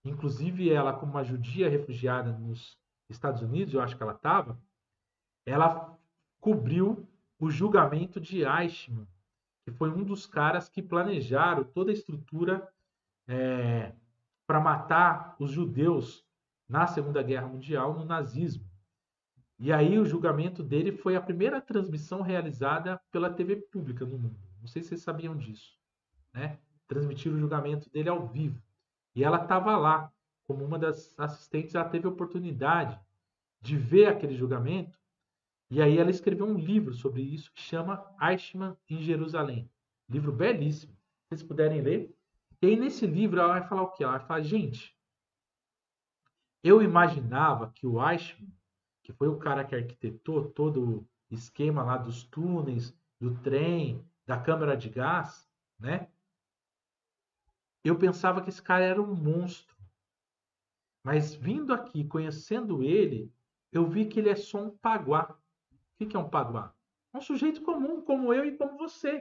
inclusive ela, como uma judia refugiada nos Estados Unidos, eu acho que ela estava, ela cobriu o julgamento de Eichmann, que foi um dos caras que planejaram toda a estrutura para matar os judeus na Segunda Guerra Mundial, no nazismo. E aí o julgamento dele foi a primeira transmissão realizada pela TV pública no mundo. Não sei se vocês sabiam disso, né? Transmitiram o julgamento dele ao vivo. E ela estava lá, como uma das assistentes, ela teve a oportunidade de ver aquele julgamento. E aí ela escreveu um livro sobre isso que chama Eichmann em Jerusalém. Livro belíssimo. Se vocês puderem ler. E aí nesse livro ela vai falar o quê? Ela vai falar, gente, eu imaginava que o Eichmann, que foi o cara que arquitetou todo o esquema lá dos túneis, do trem, da câmara de gás, né? Eu pensava que esse cara era um monstro. Mas vindo aqui, conhecendo ele, eu vi que ele é só um paguá. O que é um paguá? Um sujeito comum, como eu e como você.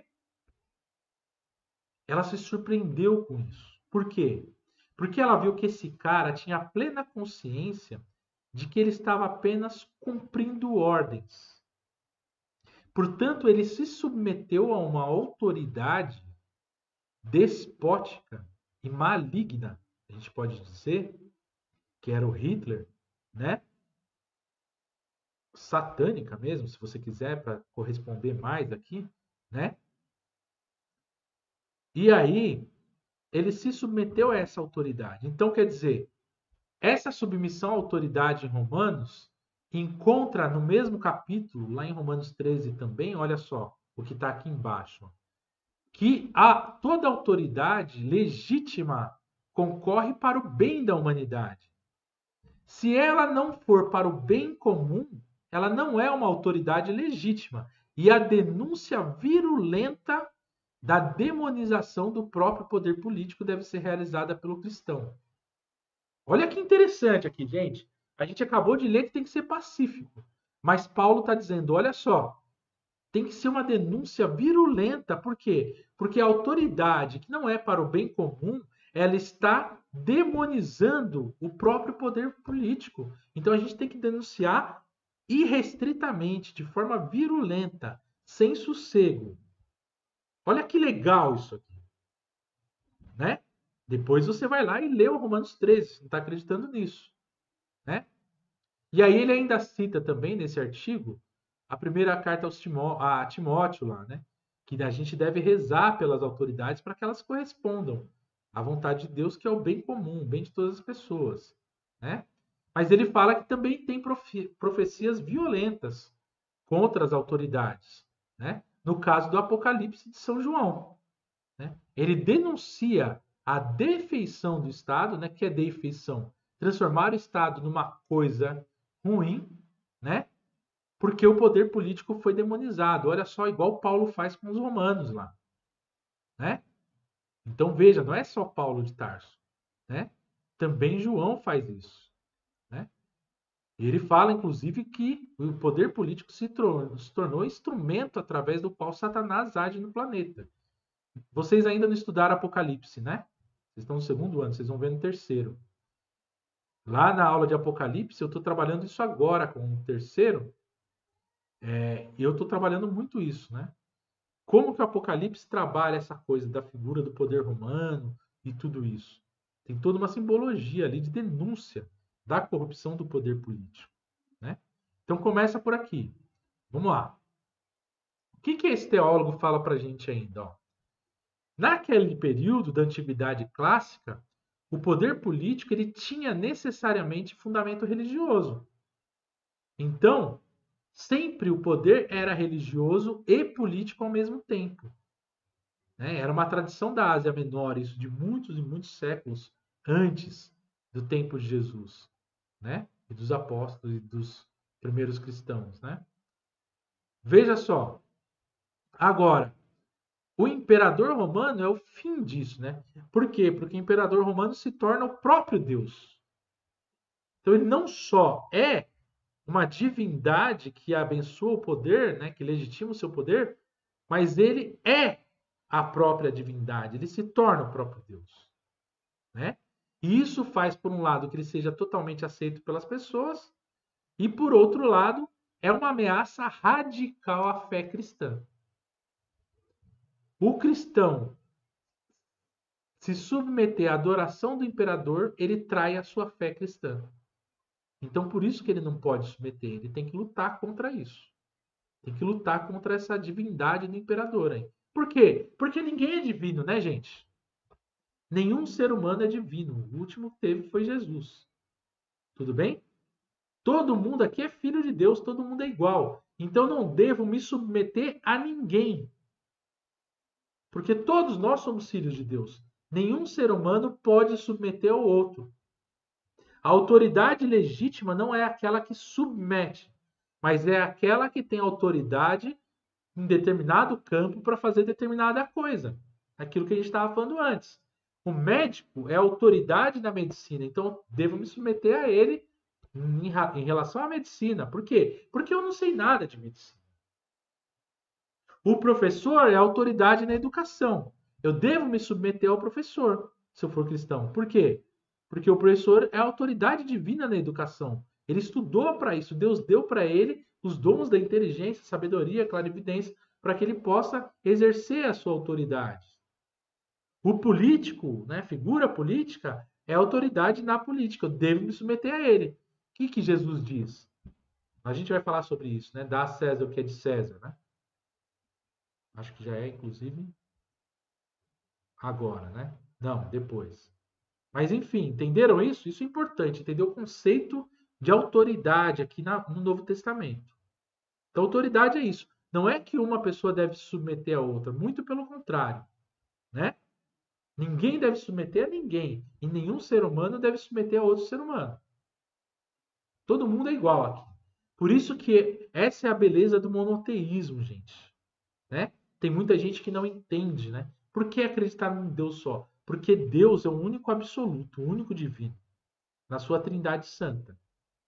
Ela se surpreendeu com isso. Por quê? Porque ela viu que esse cara tinha plena consciência de que ele estava apenas cumprindo ordens. Portanto, ele se submeteu a uma autoridade despótica e maligna, a gente pode dizer, que era o Hitler, né? Satânica mesmo, se você quiser, para corresponder mais aqui, né? E aí, ele se submeteu a essa autoridade. Então, quer dizer, essa submissão à autoridade em Romanos encontra no mesmo capítulo, lá em Romanos 13 também, olha só o que está aqui embaixo, que toda autoridade legítima concorre para o bem da humanidade. Se ela não for para o bem comum, ela não é uma autoridade legítima. E a denúncia virulenta da demonização do próprio poder político deve ser realizada pelo cristão. Olha que interessante aqui, gente. A gente acabou de ler que tem que ser pacífico. Mas Paulo está dizendo, olha só, tem que ser uma denúncia virulenta. Por quê? Porque a autoridade, que não é para o bem comum, ela está demonizando o próprio poder político. Então a gente tem que denunciar irrestritamente, de forma virulenta, sem sossego. Olha que legal isso aqui, né? Depois você vai lá e lê o Romanos 13, não está acreditando nisso, né? E aí ele ainda cita também nesse artigo a primeira carta a Timóteo lá, né? Que a gente deve rezar pelas autoridades para que elas correspondam à vontade de Deus, que é o bem comum, o bem de todas as pessoas, né? Mas ele fala que também tem profecias violentas contra as autoridades, né? No caso do Apocalipse de São João, né? Ele denuncia a defeição do Estado, né? Que é defeição, transformar o Estado numa coisa ruim, né? Porque o poder político foi demonizado. Olha só, igual Paulo faz com os romanos lá, né? Então veja, não é só Paulo de Tarso, né? Também João faz isso, né? Ele fala, inclusive, que o poder político se tornou instrumento através do qual Satanás age no planeta. Vocês ainda não estudaram Apocalipse, né? Vocês estão no segundo ano, vocês vão ver no terceiro. Lá na aula de Apocalipse, eu estou trabalhando isso agora com o terceiro, e eu estou trabalhando muito isso, né? Como que o Apocalipse trabalha essa coisa da figura do poder romano e tudo isso? Tem toda uma simbologia ali de denúncia da corrupção do poder político, né? Então começa por aqui. Vamos lá. O que esse teólogo fala para a gente ainda? Ó? Naquele período da antiguidade clássica, o poder político ele tinha necessariamente fundamento religioso. Então, sempre o poder era religioso e político ao mesmo tempo. Né? Era uma tradição da Ásia Menor, isso de muitos e muitos séculos antes do tempo de Jesus, né? E dos apóstolos e dos primeiros cristãos, né? Veja só. Agora, o imperador romano é o fim disso, né? Por quê? Porque o imperador romano se torna o próprio Deus. Então ele não só é uma divindade que abençoa o poder, né, que legitima o seu poder, mas ele é a própria divindade, ele se torna o próprio Deus, né? E isso faz, por um lado, que ele seja totalmente aceito pelas pessoas, e, por outro lado, é uma ameaça radical à fé cristã. O cristão se submeter à adoração do imperador, ele trai a sua fé cristã. Então, por isso que ele não pode submeter, ele tem que lutar contra isso. Tem que lutar contra essa divindade do imperador. Hein? Por quê? Porque ninguém é divino, né, gente? Nenhum ser humano é divino. O último que teve foi Jesus. Tudo bem? Todo mundo aqui é filho de Deus, todo mundo é igual. Então não devo me submeter a ninguém. Porque todos nós somos filhos de Deus. Nenhum ser humano pode submeter ao outro. A autoridade legítima não é aquela que submete, mas é aquela que tem autoridade em determinado campo para fazer determinada coisa. Aquilo que a gente estava falando antes. O médico é autoridade na medicina, então devo me submeter a ele em relação à medicina. Por quê? Porque eu não sei nada de medicina. O professor é autoridade na educação. Eu devo me submeter ao professor, se eu for cristão. Por quê? Porque o professor é autoridade divina na educação. Ele estudou para isso. Deus deu para ele os dons da inteligência, sabedoria, clarividência, para que ele possa exercer a sua autoridade. O político, né, figura política, é autoridade na política. Eu devo me submeter a ele. O que Jesus diz? A gente vai falar sobre isso, né? Dá a César o que é de César, né? Acho que já é, inclusive, agora, né? Não, depois. Mas, enfim, entenderam isso? Isso é importante, entender o conceito de autoridade aqui no Novo Testamento. Então, autoridade é isso. Não é que uma pessoa deve se submeter a outra, muito pelo contrário, né? Ninguém deve se submeter a ninguém, e nenhum ser humano deve se submeter a outro ser humano. Todo mundo é igual aqui. Por isso que essa é a beleza do monoteísmo, gente, né? Tem muita gente que não entende, né? Por que acreditar num Deus só? Porque Deus é o único absoluto, o único divino, na sua Trindade Santa.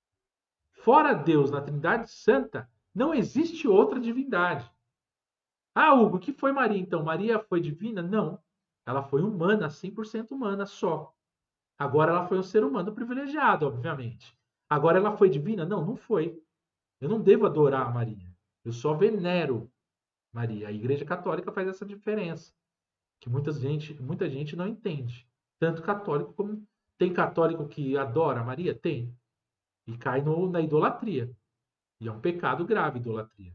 Fora Deus na Trindade Santa, não existe outra divindade. Ah, Hugo, o que foi Maria então? Maria foi divina? Não. Ela foi humana, 100% humana só. Agora ela foi um ser humano privilegiado, obviamente. Agora ela foi divina? Não, não foi. Eu não devo adorar a Maria. Eu só venero Maria. A Igreja Católica faz essa diferença, que muita gente não entende. Tanto católico como tem católico que adora Maria? Tem. E cai na idolatria. E é um pecado grave, idolatria.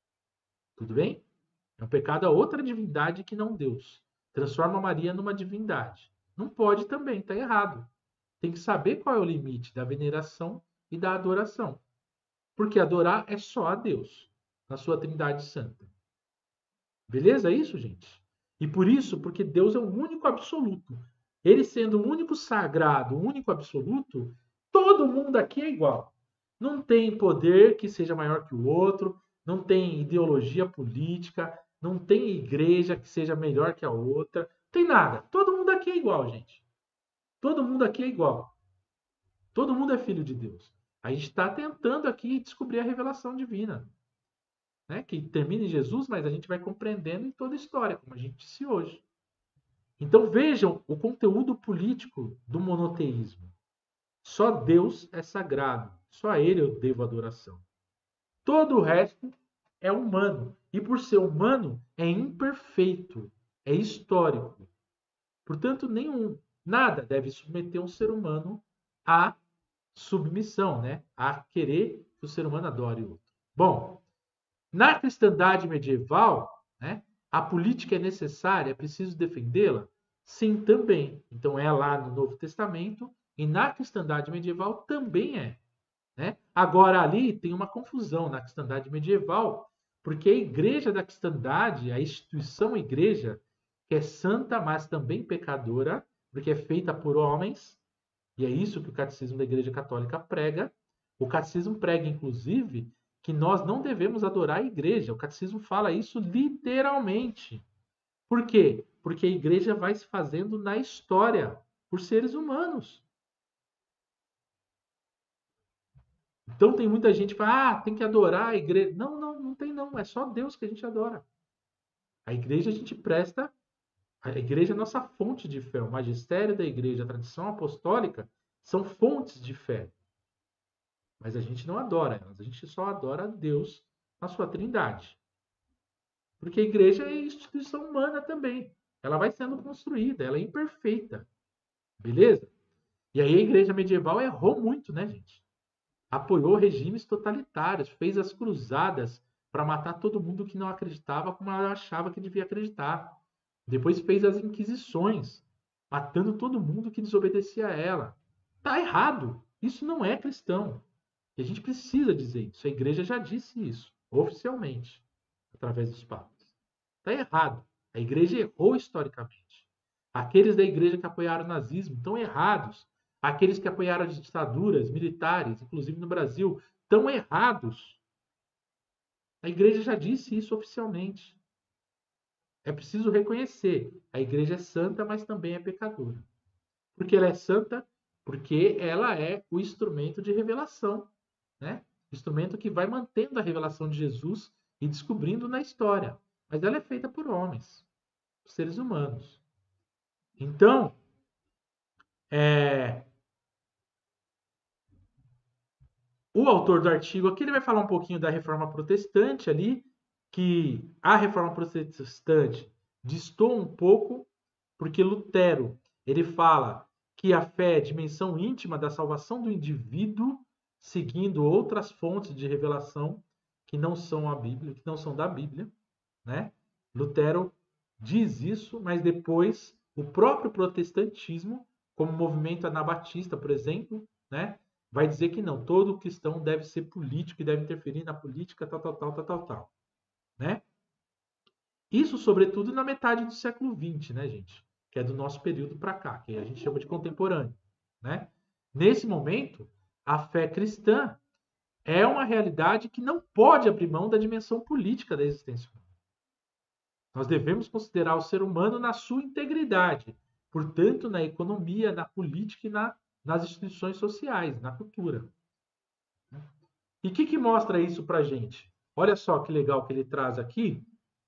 Tudo bem? É um pecado a outra divindade que não Deus. Transforma Maria numa divindade. Não pode também, está errado. Tem que saber qual é o limite da veneração e da adoração. Porque adorar é só a Deus, na sua Trindade Santa. Beleza? É isso, gente? E por isso, porque Deus é o único absoluto. Ele sendo o único sagrado, o único absoluto, todo mundo aqui é igual. Não tem poder que seja maior que o outro, não tem ideologia política, não tem igreja que seja melhor que a outra, não tem nada. Todo mundo aqui é igual, gente. Todo mundo aqui é igual. Todo mundo é filho de Deus. A gente está tentando aqui descobrir a revelação divina, né? Que termina em Jesus, mas a gente vai compreendendo em toda a história, como a gente disse hoje. Então vejam o conteúdo político do monoteísmo. Só Deus é sagrado, só a Ele eu devo adoração. Todo o resto é humano, e por ser humano é imperfeito, é histórico. Portanto, nada deve submeter um ser humano à submissão, né? A querer que o ser humano adore o outro. Bom, na cristandade medieval, né, a política é necessária, é preciso defendê-la? Sim, também. Então é lá no Novo Testamento e na cristandade medieval também é. Né? Agora ali tem uma confusão na cristandade medieval, porque a igreja da cristandade, a instituição igreja, que é santa, mas também pecadora, porque é feita por homens, e é isso que o catecismo da Igreja Católica prega. O catecismo prega, inclusive, que nós não devemos adorar a igreja. O catecismo fala isso literalmente. Por quê? Porque a igreja vai se fazendo na história por seres humanos. Então tem muita gente que fala, tem que adorar a igreja. Não, não, não tem não. É só Deus que a gente adora. A igreja a gente presta A igreja é a nossa fonte de fé. O magistério da igreja, a tradição apostólica, são fontes de fé. Mas a gente não adora elas, a gente só adora a Deus na sua trindade. Porque a igreja é instituição humana também. Ela vai sendo construída, ela é imperfeita. Beleza? E aí a igreja medieval errou muito, né, gente? Apoiou regimes totalitários, fez as cruzadas para matar todo mundo que não acreditava como ela achava que devia acreditar. Depois fez as inquisições, matando todo mundo que desobedecia a ela. Tá errado. Isso não é cristão. E a gente precisa dizer isso. A igreja já disse isso, oficialmente, através dos papas. Está errado. A igreja errou historicamente. Aqueles da igreja que apoiaram o nazismo estão errados. Aqueles que apoiaram as ditaduras militares, inclusive no Brasil, estão errados. A igreja já disse isso oficialmente. É preciso reconhecer. A igreja é santa, mas também é pecadora. Porque ela é santa, porque ela é o instrumento de revelação, né? Instrumento que vai mantendo a revelação de Jesus e descobrindo na história. Mas ela é feita por homens, por seres humanos. Então, o autor do artigo aqui ele vai falar um pouquinho da reforma protestante ali, que a reforma protestante distou um pouco, porque Lutero ele fala que a fé é a dimensão íntima da salvação do indivíduo, seguindo outras fontes de revelação que não são a Bíblia, que não são da Bíblia, né? Lutero diz isso, mas depois o próprio protestantismo, como movimento anabatista, por exemplo, né, vai dizer que não, todo cristão deve ser político e deve interferir na política, tal, né? Isso, sobretudo, na metade do século XX, né, gente? Que é do nosso período para cá, que a gente chama de contemporâneo, né? Nesse momento, a fé cristã é uma realidade que não pode abrir mão da dimensão política da existência humana. Nós devemos considerar o ser humano na sua integridade, portanto, na economia, na política e nas instituições sociais, na cultura. E o que mostra isso para a gente? Olha só que legal que ele traz aqui,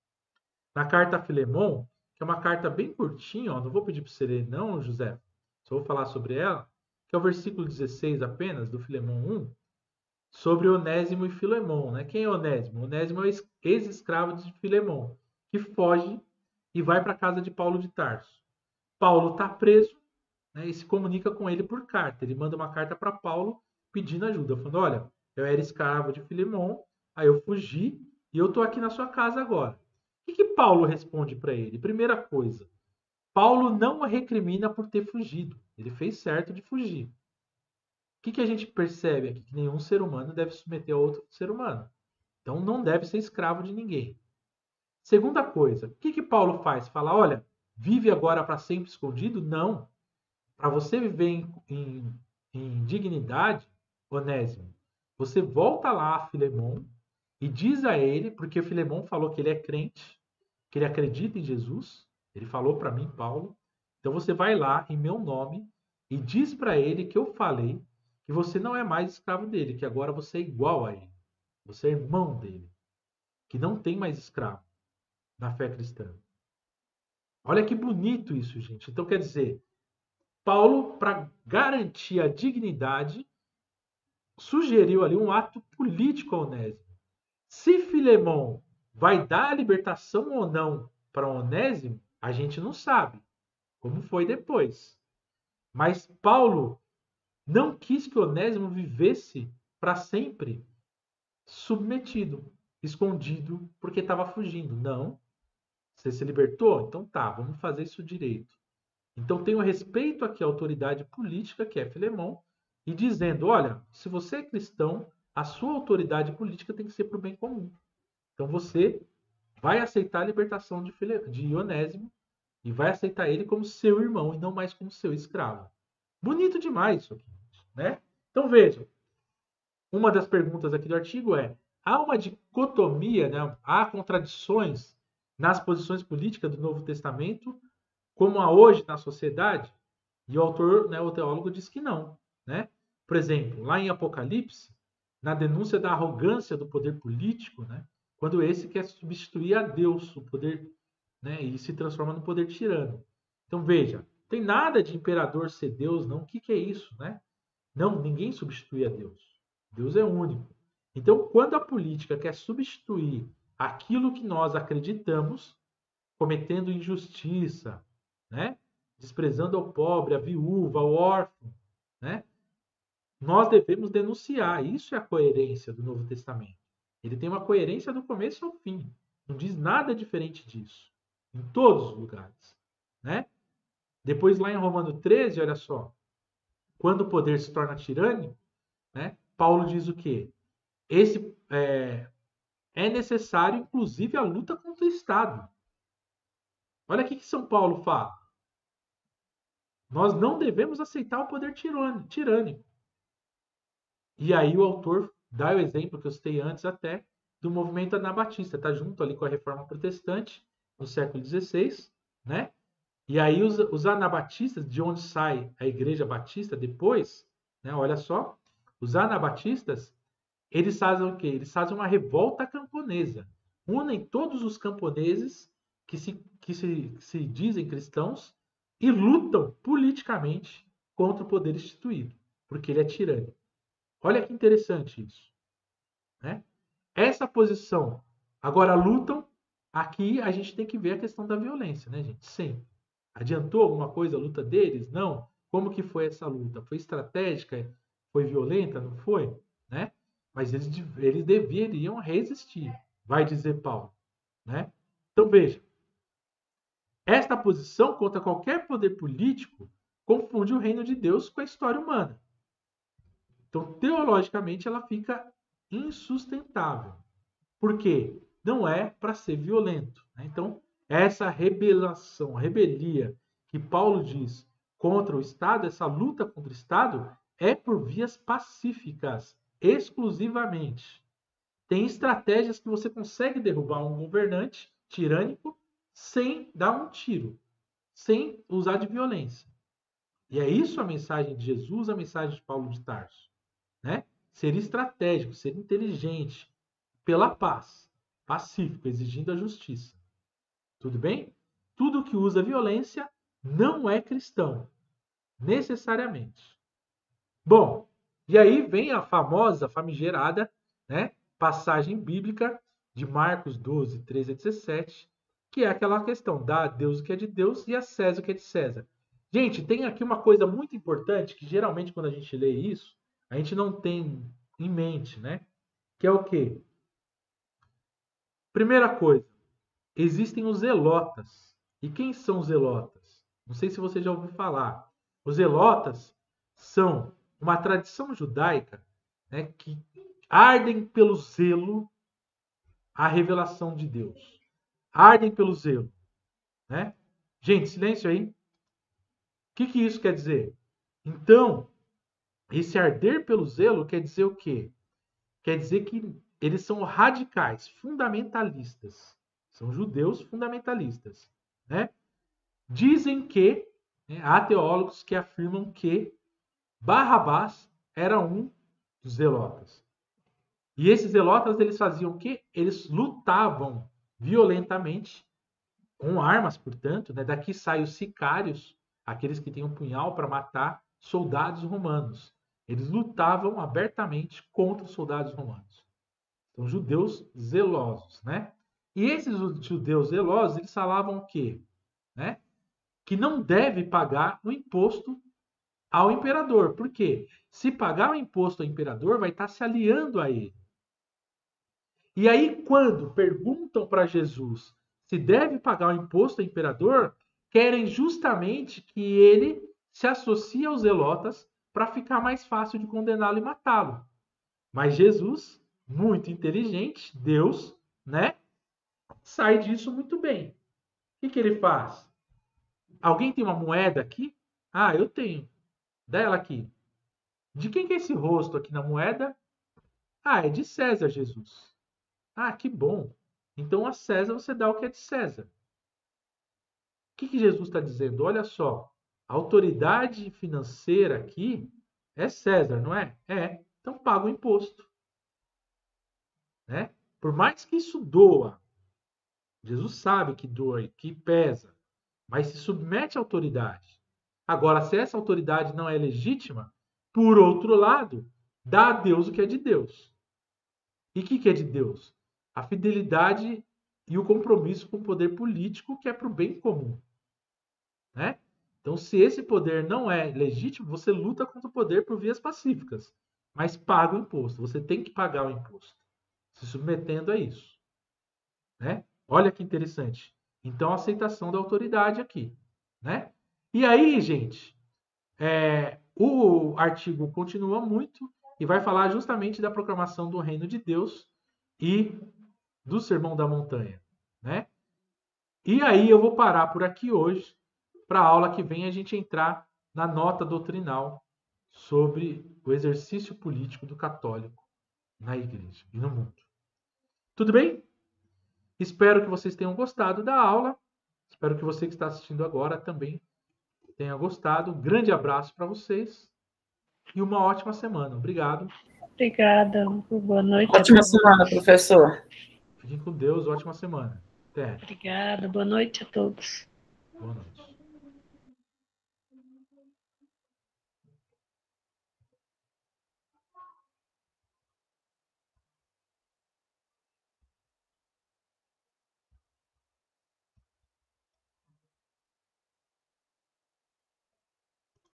na carta a Filemon, que é uma carta bem curtinha, ó, não vou pedir para você ler não, José, só vou falar sobre ela, que é o versículo 16 apenas, do Filemon 1, sobre Onésimo e Filemon. Né? Quem é Onésimo? Onésimo é o ex-escravo de Filemon, que foge e vai para a casa de Paulo de Tarso. Paulo está preso, né, e se comunica com ele por carta. Ele manda uma carta para Paulo pedindo ajuda, falando: olha, eu era escravo de Filemon, aí eu fugi e eu estou aqui na sua casa agora. O que Paulo responde para ele? Primeira coisa, Paulo não o recrimina por ter fugido. Ele fez certo de fugir. O que a gente percebe aqui? Que nenhum ser humano deve submeter a outro ser humano. Então não deve ser escravo de ninguém. Segunda coisa, o que Paulo faz? Fala: olha, vive agora para sempre escondido? Não. Para você viver em dignidade, Onésimo, você volta lá a Filemon e diz a ele, porque Filemon falou que ele é crente, que ele acredita em Jesus, ele falou para mim, Paulo, então você vai lá em meu nome e diz para ele que eu falei que você não é mais escravo dele, que agora você é igual a ele, você é irmão dele, que não tem mais escravo na fé cristã. Olha que bonito isso, gente. Então quer dizer, Paulo, para garantir a dignidade, sugeriu ali um ato político a Onésimo. Se Filemon vai dar a libertação ou não para Onésimo, a gente não sabe, como foi depois. Mas Paulo não quis que Onésimo vivesse para sempre submetido, escondido, porque estava fugindo. Não. Você se libertou? Então tá, vamos fazer isso direito. Então tenho respeito aqui à autoridade política, que é Filemon, e dizendo: olha, se você é cristão, a sua autoridade política tem que ser para o bem comum. Então você vai aceitar a libertação de Onésimo e vai aceitar ele como seu irmão e não mais como seu escravo. Bonito demais isso aqui, né? Então vejam, uma das perguntas aqui do artigo é: há uma dicotomia, né? Há contradições nas posições políticas do Novo Testamento como há hoje na sociedade? E o autor, né, o teólogo, diz que não. Né? Por exemplo, lá em Apocalipse, na denúncia da arrogância do poder político, né, quando esse quer substituir a Deus, o poder né? E se transforma num poder tirano. Então veja, tem nada de imperador ser Deus, não. O que é isso, né? Não, ninguém substitui a Deus. Deus é único. Então, quando a política quer substituir aquilo que nós acreditamos, cometendo injustiça, né? Desprezando ao pobre, a viúva, ao órfão, né? Nós devemos denunciar. Isso é a coerência do Novo Testamento. Ele tem uma coerência do começo ao fim. Não diz nada diferente disso. Em todos os lugares, né? Depois, lá em Romano 13, olha só. Quando o poder se torna tirânico, né? Paulo diz o quê? É necessário, inclusive, a luta contra o Estado. Olha o que São Paulo fala. Nós não devemos aceitar o poder tirânico. E aí o autor dá o exemplo que eu citei antes até do movimento anabatista. Está junto ali com a Reforma Protestante no século XVI, né? E aí os anabatistas, de onde sai a Igreja Batista depois, né? Olha só, os anabatistas, eles fazem o quê? Eles fazem uma revolta camponesa. Unem todos os camponeses que se dizem cristãos e lutam politicamente contra o poder instituído, porque ele é tirânico. Olha que interessante isso, né? Essa posição. Agora lutam, aqui a gente tem que ver a questão da violência, né, gente? Sempre. Adiantou alguma coisa a luta deles? Não. Como que foi essa luta? Foi estratégica? Foi violenta? Não foi? Né? Mas eles deveriam resistir, vai dizer Paulo, né? Então veja, esta posição contra qualquer poder político confunde o reino de Deus com a história humana. Então, teologicamente, ela fica insustentável. Por quê? Não é para ser violento, né? Então, essa rebelia que Paulo diz contra o Estado, essa luta contra o Estado, é por vias pacíficas, exclusivamente. Tem estratégias que você consegue derrubar um governante tirânico sem dar um tiro, sem usar de violência. E é isso a mensagem de Jesus, a mensagem de Paulo de Tarso, né? Ser estratégico, ser inteligente, pela paz, pacífico, exigindo a justiça. Tudo bem? Tudo que usa violência não é cristão, necessariamente. Bom, e aí vem a famosa, famigerada, né, passagem bíblica de Marcos 12, 13 a 17, que é aquela questão: dá a Deus o que é de Deus e a César o que é de César. Gente, tem aqui uma coisa muito importante que geralmente quando a gente lê isso, a gente não tem em mente, né? Que é o quê? Primeira coisa, existem os zelotas. E quem são os zelotas? Não sei se você já ouviu falar. Os zelotas são uma tradição judaica, né, que ardem pelo zelo à revelação de Deus. Ardem pelo zelo, né? Gente, silêncio aí. O que isso quer dizer? Então, esse arder pelo zelo quer dizer o quê? Quer dizer que eles são radicais, fundamentalistas. São judeus fundamentalistas, né? Dizem que, né, há teólogos que afirmam que Barrabás era um dos zelotas. E esses zelotas, eles faziam o quê? Eles lutavam violentamente, com armas, portanto, né? Daqui saem os sicários, aqueles que têm um punhal para matar soldados romanos. Eles lutavam abertamente contra os soldados romanos. São judeus zelosos, né? E esses judeus zelosos, eles falavam o quê? Né? Que não deve pagar o imposto ao imperador. Por quê? Se pagar o imposto ao imperador, vai estar se aliando a ele. E aí, quando perguntam para Jesus se deve pagar o imposto ao imperador, querem justamente que ele se associe aos zelotas para ficar mais fácil de condená-lo e matá-lo. Mas Jesus, muito inteligente, Deus, né, sai disso muito bem. O que ele faz? Alguém tem uma moeda aqui? Ah, eu tenho. Dá ela aqui. De quem que é esse rosto aqui na moeda? Ah, é de César, Jesus. Ah, que bom. Então a César você dá o que é de César. O que Jesus está dizendo? Olha só, a autoridade financeira aqui é César, não é? É. Então paga o imposto. Né? Por mais que isso doa, Jesus sabe que dói, que pesa, mas se submete à autoridade. Agora, se essa autoridade não é legítima, por outro lado, dá a Deus o que é de Deus. E o que é de Deus? A fidelidade e o compromisso com o poder político que é para o bem comum. Né? Então, se esse poder não é legítimo, você luta contra o poder por vias pacíficas, mas paga o imposto. Você tem que pagar o imposto, se submetendo a isso. Né? Olha que interessante. Então, a aceitação da autoridade aqui. Né? E aí, gente, o artigo continua muito e vai falar justamente da proclamação do reino de Deus e do Sermão da Montanha. Né? E aí eu vou parar por aqui hoje, para a aula que vem a gente entrar na nota doutrinal sobre o exercício político do católico na igreja e no mundo. Tudo bem? Espero que vocês tenham gostado da aula. Espero que você que está assistindo agora também tenha gostado. Um grande abraço para vocês e uma ótima semana. Obrigado. Obrigada. Boa noite. Ótima semana, professor. Fiquem com Deus. Ótima semana. Até. Obrigada. Boa noite a todos. Boa noite.